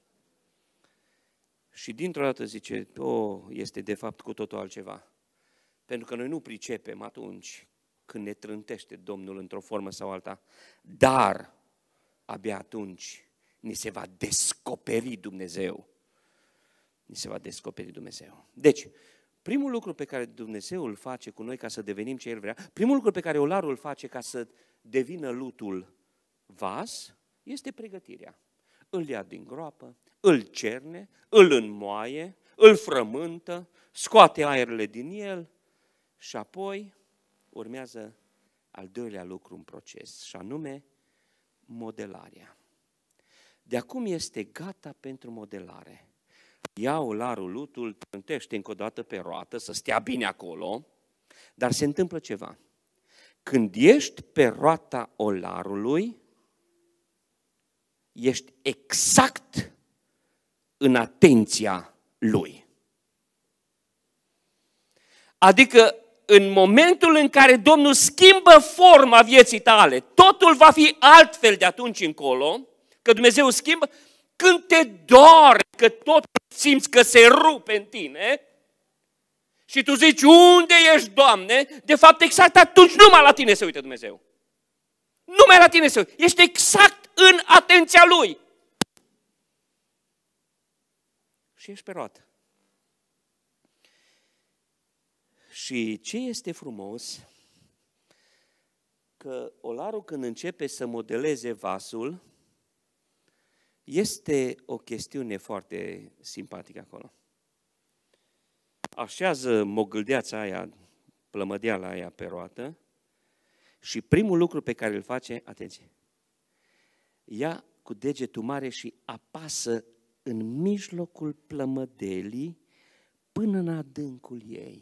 Și dintr-o dată zice, este de fapt cu totul altceva. Pentru că noi nu pricepem atunci când ne trântește Domnul într-o formă sau alta, dar abia atunci ni se va descoperi Dumnezeu. Ni se va descoperi Dumnezeu. Deci, primul lucru pe care Dumnezeu îl face cu noi ca să devenim ce El vrea, primul lucru pe care olarul îl face ca să devină lutul vas, este pregătirea. Îl ia din groapă, îl cerne, îl înmoaie, îl frământă, scoate aerele din el și apoi urmează al doilea lucru în proces, și anume modelarea. De acum este gata pentru modelare. Ia olarul, lutul, trântește încă o dată pe roată, să stea bine acolo, dar se întâmplă ceva. Când ești pe roata olarului, ești exact în atenția lui. Adică în momentul în care Domnul schimbă forma vieții tale, totul va fi altfel de atunci încolo, că Dumnezeu schimbă, când te doare, că tot simți că se rupe în tine și tu zici, unde ești, Doamne? De fapt, exact atunci numai la tine se uită Dumnezeu. Numai la tine se uită. Ești exact în atenția Lui. Și ești pe roată. Și ce este frumos, că olarul când începe să modeleze vasul, este o chestiune foarte simpatică acolo. Așează mogâldeața aia, plămădeala aia pe roată și primul lucru pe care îl face, atenție, ia cu degetul mare și apasă în mijlocul plămădelii până în adâncul ei.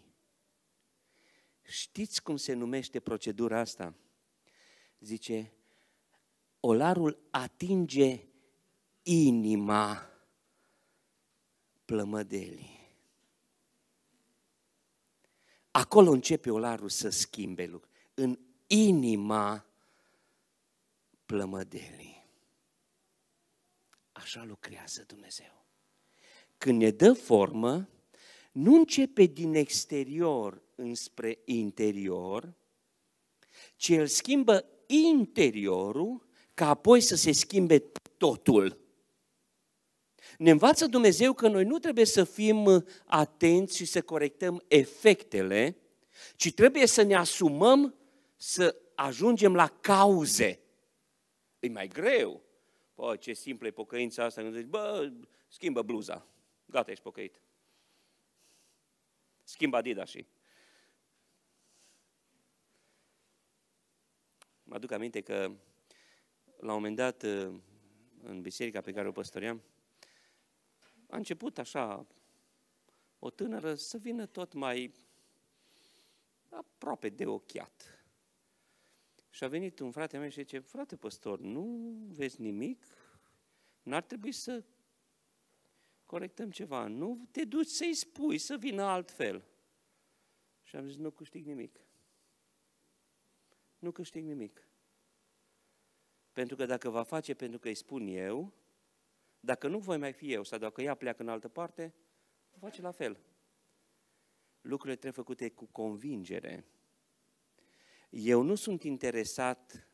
Știți cum se numește procedura asta? Zice, olarul atinge inima plămădelii. Acolo începe olarul să schimbe lucruri. În inima plămădelii. Așa lucrează Dumnezeu. Când ne dă formă, nu începe din exterior înspre interior, ci El schimbă interiorul ca apoi să se schimbe totul. Ne învață Dumnezeu că noi nu trebuie să fim atenți și să corectăm efectele, ci trebuie să ne asumăm să ajungem la cauze. E mai greu. Bă, ce simplă e pocăința asta când zici, bă, schimbă bluza, gata, ești pocăit. Schimbă Adidas și. Mă aduc aminte că la un moment dat în biserica pe care o păstoream, a început așa o tânără să vină tot mai aproape de ochiat. Și a venit un frate meu și zice, frate păstor, nu vezi nimic? N-ar trebui să corectăm ceva? Nu te duci să-i spui, să vină altfel. Și am zis, nu câștig nimic. Nu câștig nimic. Pentru că dacă va face pentru că îi spun eu, dacă nu voi mai fi eu sau dacă ea pleacă în altă parte, va face la fel. Lucrurile trebuie făcute cu convingere. Eu nu sunt interesat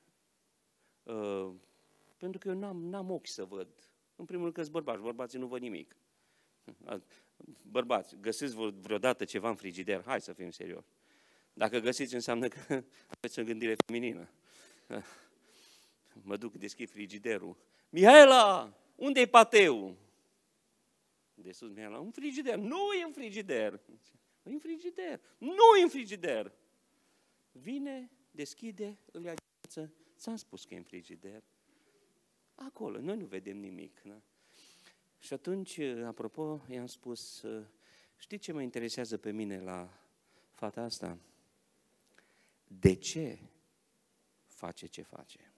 pentru că eu n-am ochi să văd. În primul rând că-s bărbații nu văd nimic. Bărbați, găsiți vreodată ceva în frigider? Hai să fim serios. Dacă găsiți, înseamnă că aveți o gândire feminină. Mă duc, deschid frigiderul. Mihaela, unde e pateu? De sus, Mihaela, în frigider. Nu e în frigider. E în frigider. Nu e în frigider. Vine, deschide, îl ia gheață. Ți-am spus că e în frigider. Acolo, noi nu vedem nimic. Da? Și atunci, apropo, i-am spus, Știți ce mă interesează pe mine la fata asta? De ce face ce face?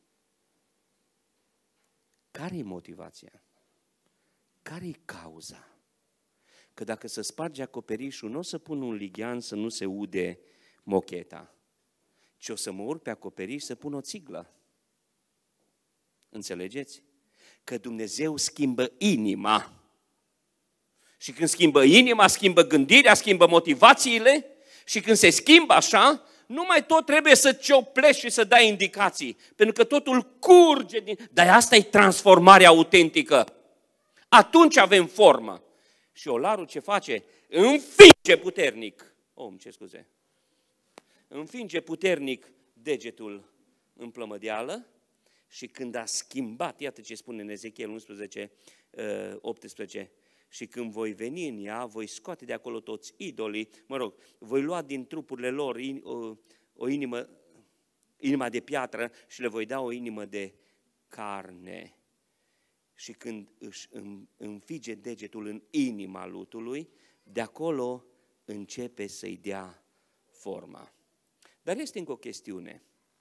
Care e motivația? Care e cauza? Că dacă se sparge acoperișul, nu o să pun un lighean să nu se ude mocheta, ci o să mă urc pe acoperiș să pun o țiglă. Înțelegeți? Că Dumnezeu schimbă inima. Și când schimbă inima, schimbă gândirea, schimbă motivațiile și când se schimbă așa, nu mai tot trebuie să cioplești și să dai indicații, pentru că totul curge din... Dar asta e transformarea autentică. Atunci avem formă. Și olarul ce face? Înfinge puternic. Îmi cer scuze. Înfinge puternic degetul în plămădeală și când a schimbat, iată ce spune în Ezechiel 11, 18, și când voi veni în ea, voi scoate de acolo toți idolii, voi lua din trupurile lor o inima de piatră și le voi da o inimă de carne. Și când își înfige degetul în inima lutului, de acolo începe să-i dea forma. Dar este încă o chestiune.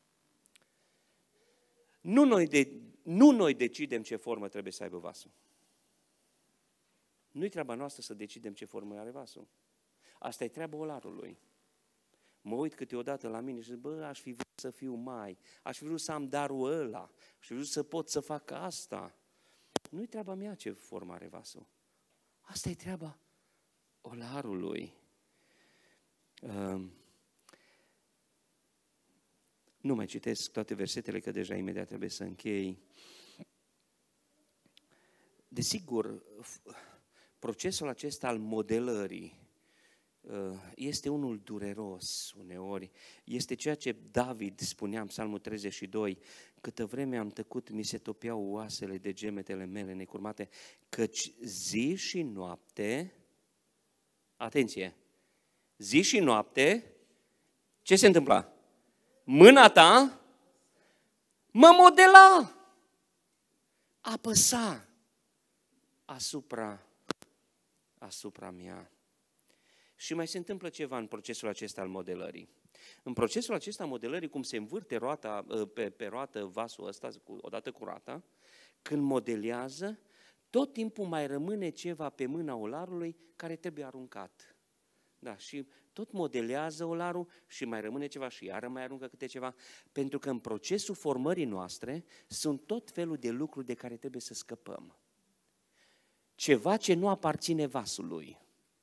Nu noi decidem ce formă trebuie să aibă vasul. Nu-i treaba noastră să decidem ce formă are vasul. Asta e treaba olarului. Mă uit câteodată la mine și zic, aș fi vrut să fiu mai, aș fi vrut să am darul ăla, aș fi vrut să pot să fac asta. Nu-i treaba mea ce formă are vasul. Asta e treaba olarului. Nu mai citesc toate versetele, că deja imediat trebuie să închei. Desigur, procesul acesta al modelării este unul dureros uneori. Este ceea ce David spunea în Psalmul 32, câtă vreme am tăcut, mi se topeau oasele de gemetele mele necurmate, căci zi și noapte, atenție, zi și noapte, ce se întâmpla? Mâna ta mă modela, apăsa asupra mea. Și mai se întâmplă ceva în procesul acesta al modelării. În procesul acesta al modelării, cum se învârte roata, pe roată vasul ăsta, odată cu roata, când modelează, tot timpul mai rămâne ceva pe mâna olarului care trebuie aruncat. Da, și tot modelează olarul și mai rămâne ceva și iară mai aruncă câte ceva, pentru că în procesul formării noastre sunt tot felul de lucruri de care trebuie să scăpăm. Ceva ce nu aparține vasului.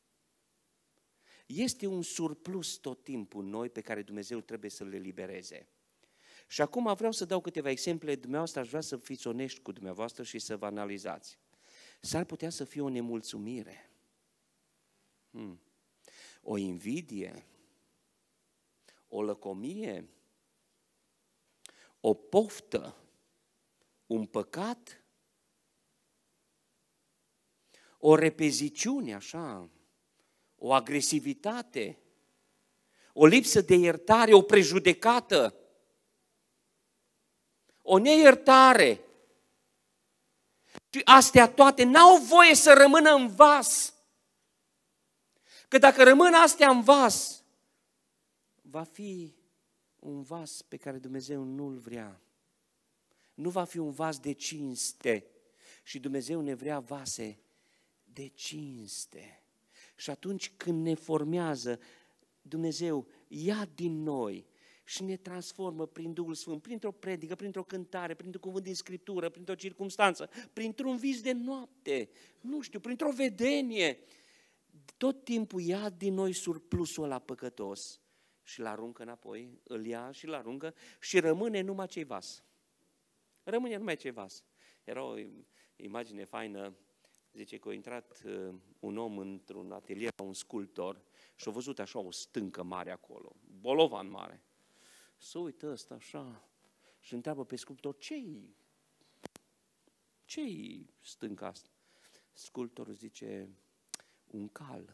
Este un surplus tot timpul noi pe care Dumnezeu trebuie să le libereze. Și acum vreau să dau câteva exemple, dumneavoastră aș vrea să fiți onești cu dumneavoastră și să vă analizați. S-ar putea să fie o nemulțumire, o invidie, o lăcomie, o poftă, un păcat, o repeziciune, așa, o agresivitate, o lipsă de iertare, o prejudecată, o neiertare. Și astea toate n-au voie să rămână în vas. Că dacă rămân astea în vas, va fi un vas pe care Dumnezeu nu-l vrea. Nu va fi un vas de cinste. Și Dumnezeu ne vrea vase de cinste. Și atunci când ne formează, Dumnezeu ia din noi și ne transformă prin Duhul Sfânt, printr-o predică, printr-o cântare, printr-un cuvânt din Scriptură, printr-o circumstanță, printr-un vis de noapte, nu știu, printr-o vedenie. Tot timpul ia din noi surplusul ăla păcătos și îl aruncă înapoi, îl ia și îl aruncă și rămâne numai ce vas. Rămâne numai ce vas. Era o imagine faină. Zice că a intrat un om într-un atelier, un sculptor, și a văzut așa o stâncă mare acolo, bolovan mare. Se uită ăsta așa și întreabă pe sculptor, ce-i stânca asta? Sculptorul zice, un cal.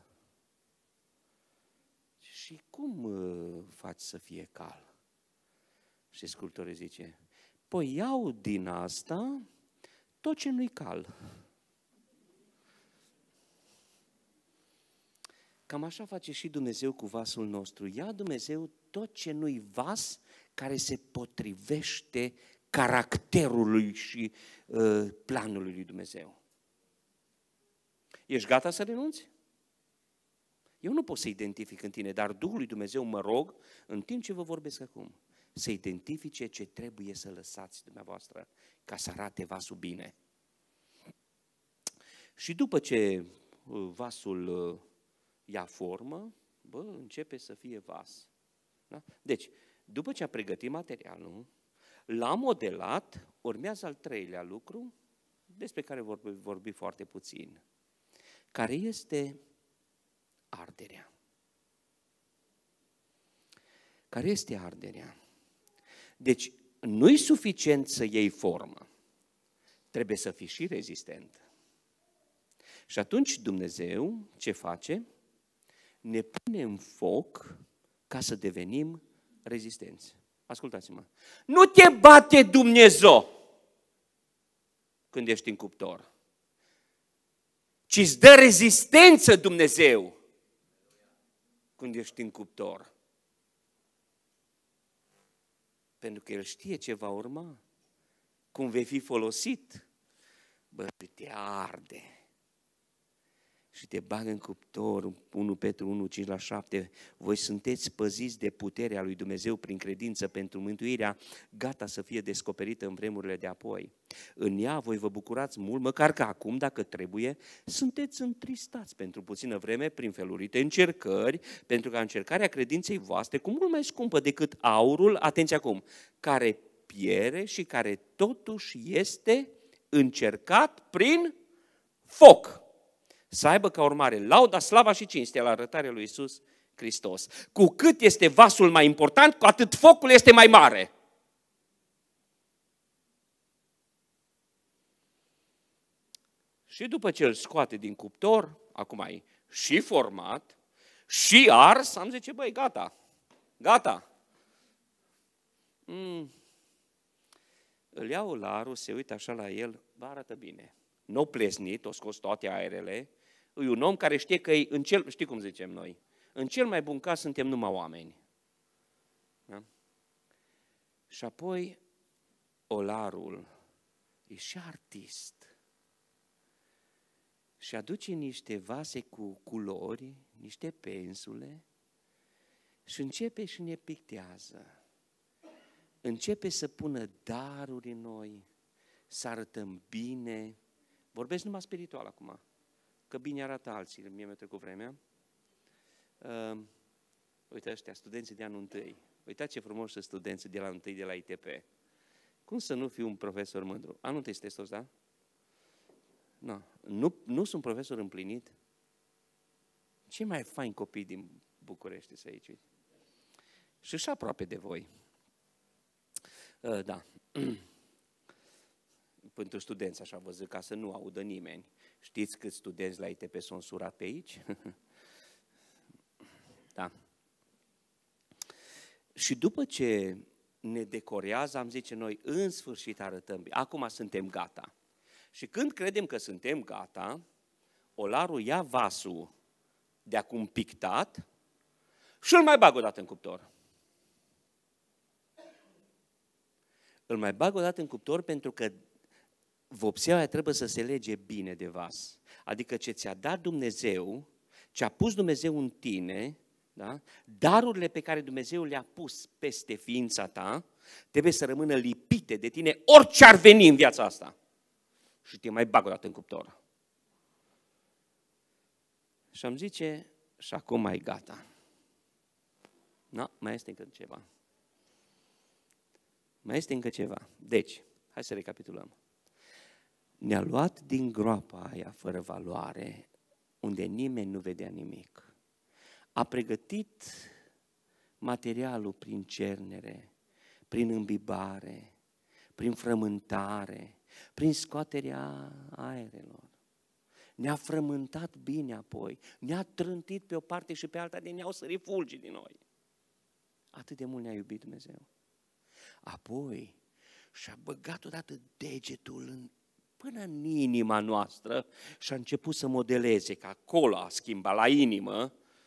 Și cum faci să fie cal? Și sculptorul zice, păi iau din asta tot ce nu-i cal. Cam așa face și Dumnezeu cu vasul nostru. Ia Dumnezeu tot ce nu-i vas care se potrivește caracterului și planului lui Dumnezeu. Ești gata să renunți? Eu nu pot să identific în tine, dar Duhul lui Dumnezeu mă rog, în timp ce vă vorbesc acum, să identifice ce trebuie să lăsați dumneavoastră ca să arate vasul bine. Și după ce vasul ia formă, începe să fie vas. Da? Deci, după ce a pregătit materialul, l-a modelat, urmează al treilea lucru, despre care vorbi foarte puțin, care este arderea. Care este arderea? Deci, nu-i suficient să iei formă, trebuie să fii și rezistent. Și atunci Dumnezeu ce face? Ne pune în foc ca să devenim rezistenți. Ascultați-mă. Nu te bate Dumnezeu când ești în cuptor, ci îți dă rezistență Dumnezeu când ești în cuptor. Pentru că El știe ce va urma, cum vei fi folosit. Te arde și te bagă în cuptor. 1 Petru 1:5-7. Voi sunteți păziți de puterea lui Dumnezeu prin credință pentru mântuirea gata să fie descoperită în vremurile de apoi. În ea voi vă bucurați mult, măcar că acum, dacă trebuie, sunteți întristați pentru puțină vreme prin felurite încercări, pentru ca încercarea credinței voastre, cu mult mai scumpă decât aurul, atenție acum, care piere și care totuși este încercat prin foc, să aibă ca urmare lauda, slava și cinstea la arătarea lui Iisus Hristos. Cu cât este vasul mai important, cu atât focul este mai mare. Și după ce îl scoate din cuptor, acum e și format, și ars, am zice, băi, gata, gata. Îl ia olarul, se uită așa la el, bă, arată bine. Nu plesnit, o scos toate aerele, e un om care știe că e în cel, știi cum zicem noi, în cel mai bun caz suntem numai oameni. Da? Și apoi olarul e și artist. Și aduce niște vase cu culori, niște pensule și începe și ne pictează. Începe să pună daruri în noi, să arătăm bine. Vorbesc numai spiritual acum, că bine arată alții, mie mi-a trecut vremea. Uite ăștia, studenții de anul întâi. Uitați ce frumos sunt studenții de la întâi de la ITP. Cum să nu fiu un profesor mândru? Anul întâi sunteți toți, da? No. Nu sunt profesor împlinit? Cei mai faini copii din București sunt aici. Și aproape de voi. Da. Pentru studenți, așa vă zic, ca să nu audă nimeni. Știți câți studenți la ITP sunt surat pe aici? Da. Și după ce ne decorează, am zice noi, în sfârșit arătăm bine. Acum suntem gata. Și când credem că suntem gata, olarul ia vasul de acum pictat și îl mai bag o dată în cuptor. Îl mai bag o dată în cuptor pentru că vopseaua aia trebuie să se lege bine de vas. Adică ce ți-a dat Dumnezeu, ce a pus Dumnezeu în tine, da? Darurile pe care Dumnezeu le-a pus peste ființa ta, trebuie să rămână lipite de tine orice ar veni în viața asta. Și te mai bag o dată în cuptor. Și am zice, și acum mai gata. Nu, mai este încă ceva. Mai este încă ceva. Deci, hai să recapitulăm. Ne-a luat din groapa aia fără valoare, unde nimeni nu vedea nimic. A pregătit materialul prin cernere, prin îmbibare, prin frământare, prin scoaterea aerelor. Ne-a frământat bine apoi, ne-a trântit pe o parte și pe alta, de ne-au sărit fulgi din noi. Atât de mult ne-a iubit Dumnezeu. Apoi și-a băgat odată degetul până în inima noastră și a început să modeleze, că acolo a schimbat la inimă,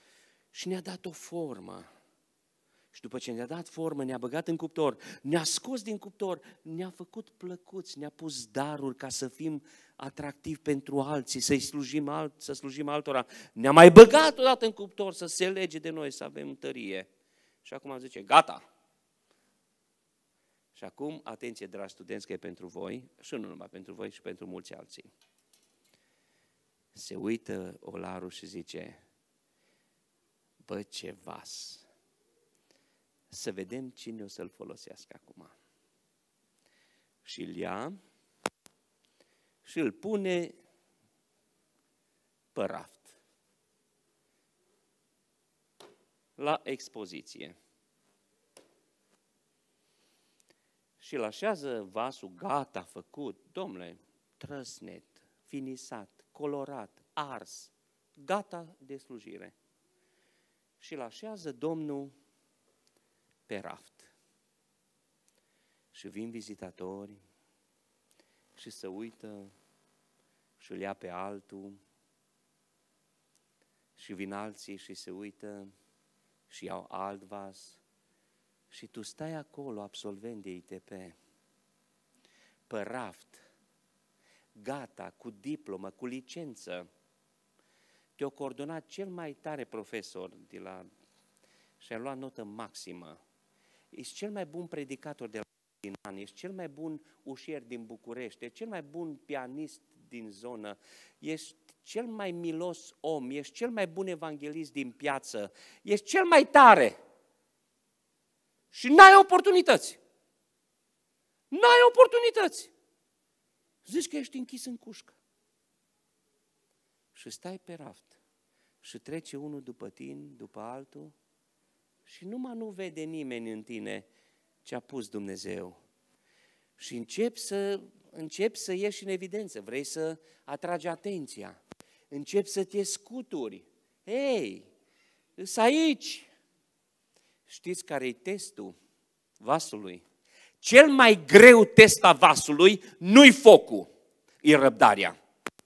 Și ne-a dat o formă. Și după ce ne-a dat formă, ne-a băgat în cuptor, ne-a scos din cuptor, ne-a făcut plăcuți, ne-a pus daruri ca să fim atractivi pentru alții, să slujim altora. Ne-a mai băgat odată în cuptor să se lege de noi, să avem tărie. Și acum zice, gata! Și acum, atenție, dragi studenți, că e pentru voi, și nu numai pentru voi, și pentru mulți alții. Se uită olarul și zice, bă, ce vas! Să vedem cine o să-l folosească acum. Și îl ia și îl pune pe raft, la expoziție. Și îl așează vasul gata, făcut, domnule, trăsnet, finisat, colorat, ars, gata de slujire. Și îl așează Domnul pe raft. Și vin vizitatori și se uită și îl ia pe altul și vin alții și se uită și iau alt vas și tu stai acolo, absolvent de ITP, pe raft, gata, cu diplomă, cu licență. Te-a coordonat cel mai tare profesor de la... și a luat notă maximă. Ești cel mai bun predicator de la din an, ești cel mai bun ușier din București, ești cel mai bun pianist din zonă, ești cel mai milos om, ești cel mai bun evanghelist din piață, ești cel mai tare și n-ai oportunități. N-ai oportunități. Zici că ești închis în cușcă. Și stai pe raft și trece unul după tine, după altul și numai nu vede nimeni în tine ce a pus Dumnezeu. Și începi să ieși în evidență, vrei să atragi atenția, începi să te scuturi. Ei, îs aici. Știți care e testul vasului? Cel mai greu test a vasului nu-i focul, e răbdarea.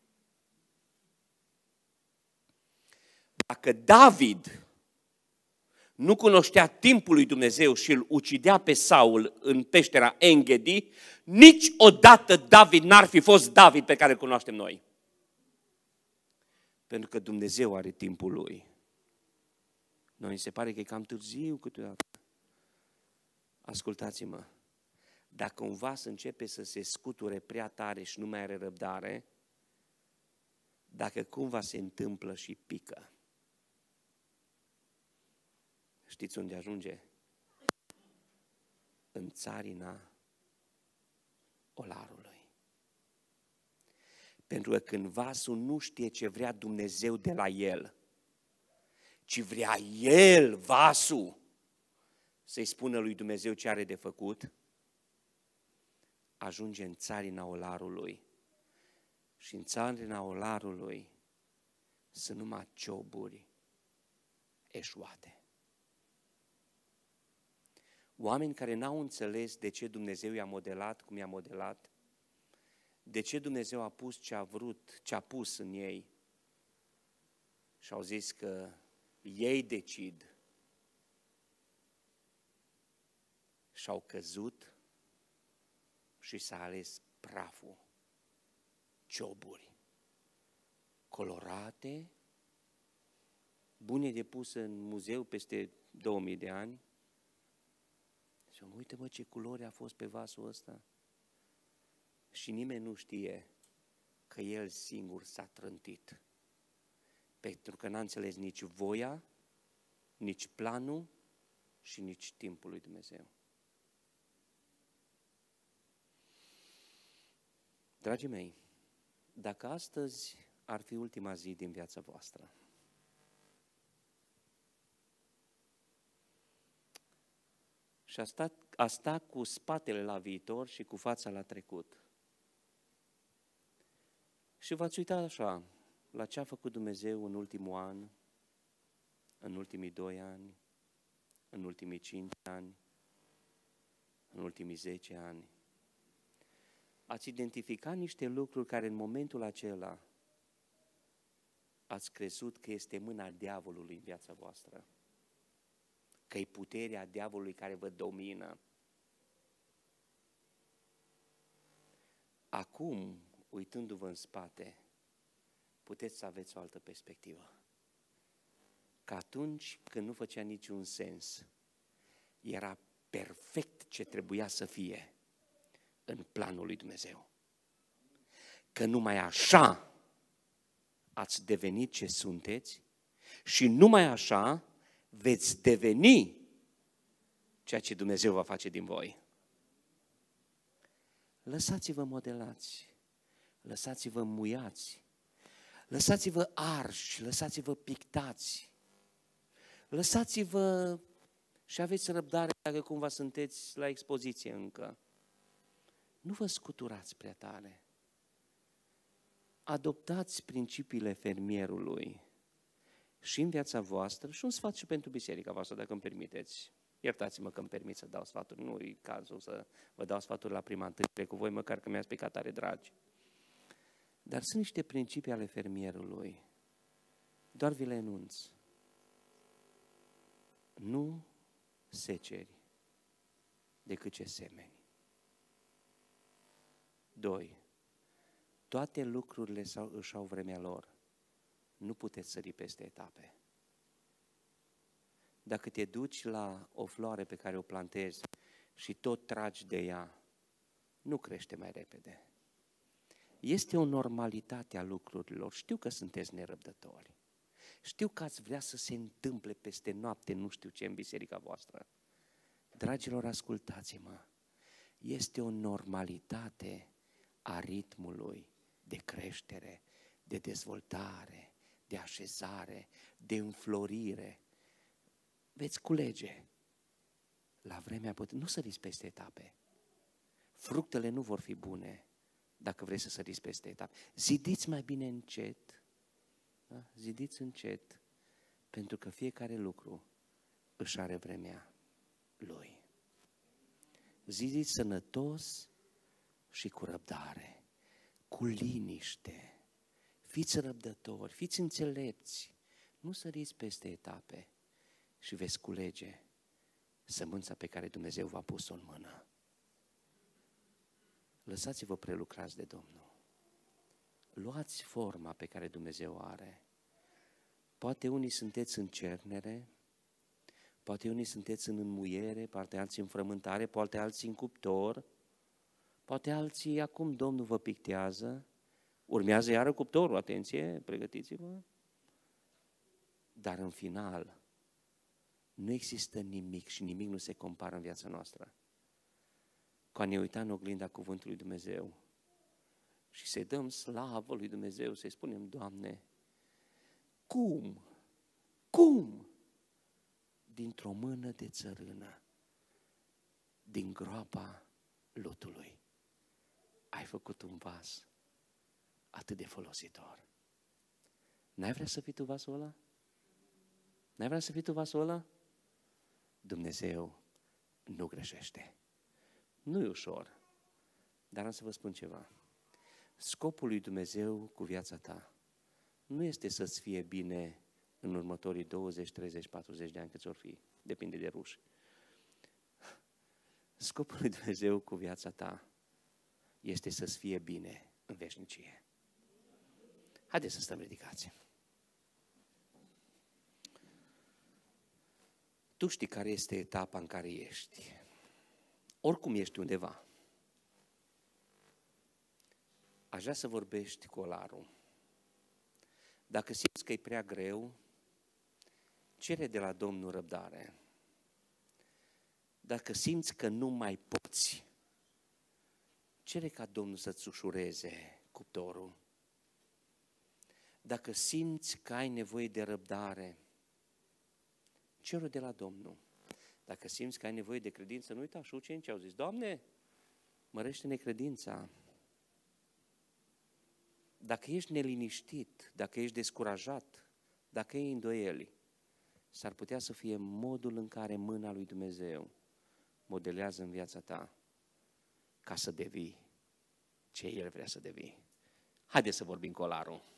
Dacă David nu cunoștea timpul lui Dumnezeu și îl ucidea pe Saul în peștera Engedi, niciodată David n-ar fi fost David pe care îl cunoaștem noi. Pentru că Dumnezeu are timpul lui. Noi mi se pare că e cam târziu câteodată. Ascultați-mă, dacă un vas începe să se scuture prea tare și nu mai are răbdare, dacă cumva se întâmplă și pică, știți unde ajunge? În țarina olarului. Pentru că când vasul nu știe ce vrea Dumnezeu de la el, ci vrea el, vasul, să-i spună lui Dumnezeu ce are de făcut, ajunge în țarina olarului. Și în țarina olarului sunt numai cioburi eșuate. Oameni care n-au înțeles de ce Dumnezeu i-a modelat cum i-a modelat, de ce Dumnezeu a pus ce a vrut, ce a pus în ei și au zis că ei decid și au căzut și s-a ales praful, cioburi, colorate, bune de pus în muzeu peste 2000 de ani. Și uite mă ce culori a fost pe vasul ăsta. Și nimeni nu știe că el singur s-a trântit. Pentru că n-a înțeles nici voia, nici planul și nici timpul lui Dumnezeu. Dragii mei, dacă astăzi ar fi ultima zi din viața voastră, și a sta cu spatele la viitor și cu fața la trecut. Și v-ați uitat așa la ce a făcut Dumnezeu în ultimul an, în ultimii 2 ani, în ultimii 5 ani, în ultimii 10 ani. Ați identificat niște lucruri care în momentul acela ați crezut că este mâna diavolului în viața voastră, că e puterea diavolului care vă domină. Acum, uitându-vă în spate, puteți să aveți o altă perspectivă. Că atunci când nu făcea niciun sens, era perfect ce trebuia să fie în planul lui Dumnezeu. Că numai așa ați devenit ce sunteți și numai așa veți deveni ceea ce Dumnezeu va face din voi. Lăsați-vă modelați, lăsați-vă muiați, lăsați-vă arși, lăsați-vă pictați, lăsați-vă și aveți răbdare dacă cumva sunteți la expoziție încă. Nu vă scuturați prea tare. Adoptați principiile fermierului și în viața voastră și un sfat și pentru biserica voastră, dacă îmi permiteți. Iertați-mă că îmi permit să dau sfaturi, nu e cazul să vă dau sfaturi la prima întâlnire cu voi, măcar că mi-ați picat tare dragi. Dar sunt niște principii ale fermierului. Doar vi le enunț. Nu seceri decât ce semeni. 2. Toate lucrurile își au vremea lor. Nu puteți sări peste etape. Dacă te duci la o floare pe care o plantezi și tot tragi de ea, nu crește mai repede. Este o normalitate a lucrurilor. Știu că sunteți nerăbdători. Știu că ați vrea să se întâmple peste noapte, nu știu ce, în biserica voastră. Dragilor, ascultați-mă. Este o normalitate a ritmului de creștere, de dezvoltare, de așezare, de înflorire. Veți culege la vremea potrivită. Nu săriți peste etape. Fructele nu vor fi bune dacă vreți să săriți peste etape. Zidiți mai bine încet. Da? Zidiți încet, pentru că fiecare lucru își are vremea lui. Zidiți sănătos și cu răbdare, cu liniște. Fiți răbdători, fiți înțelepți. Nu săriți peste etape și veți culege sămânța pe care Dumnezeu v-a pus-o în mână. Lăsați-vă prelucrați de Domnul. Luați forma pe care Dumnezeu are. Poate unii sunteți în cernere, poate unii sunteți în înmuiere, poate alții în frământare, poate alții în cuptor, poate alții acum Domnul vă pictează, urmează iară cuptorul, atenție, pregătiți-vă. Dar în final, nu există nimic și nimic nu se compară în viața noastră cu a ne uita în oglinda cuvântului Dumnezeu și să-i dăm slavă lui Dumnezeu, să-i spunem, Doamne, cum, dintr-o mână de țărână, din groapa lutului, ai făcut un vas atât de folositor. N-ai vrea să fii tu vasul ăla? N-ai vrea să fii tu vasul ăla? Dumnezeu nu greșește. Nu e ușor, dar am să vă spun ceva. Scopul lui Dumnezeu cu viața ta nu este să-ți fie bine în următorii 20, 30, 40 de ani câți or fi, depinde de ruși. Scopul lui Dumnezeu cu viața ta este să-ți fie bine în veșnicie. Haideți să stăm ridicați. Tu știi care este etapa în care ești. Oricum ești undeva. Aș vrea să vorbești cu olarul. Dacă simți că e prea greu, cere de la Domnul răbdare. Dacă simți că nu mai poți, cere ca Domnul să-ți ușureze cuptorul. Dacă simți că ai nevoie de răbdare, cere de la Domnul. Dacă simți că ai nevoie de credință, nu uita, și ucenicii au zis, Doamne, mărește-ne credința. Dacă ești neliniștit, dacă ești descurajat, dacă ai îndoieli, s-ar putea să fie modul în care mâna lui Dumnezeu modelează în viața ta ca să devii ce El vrea să devii. Haideți să vorbim cu olarul.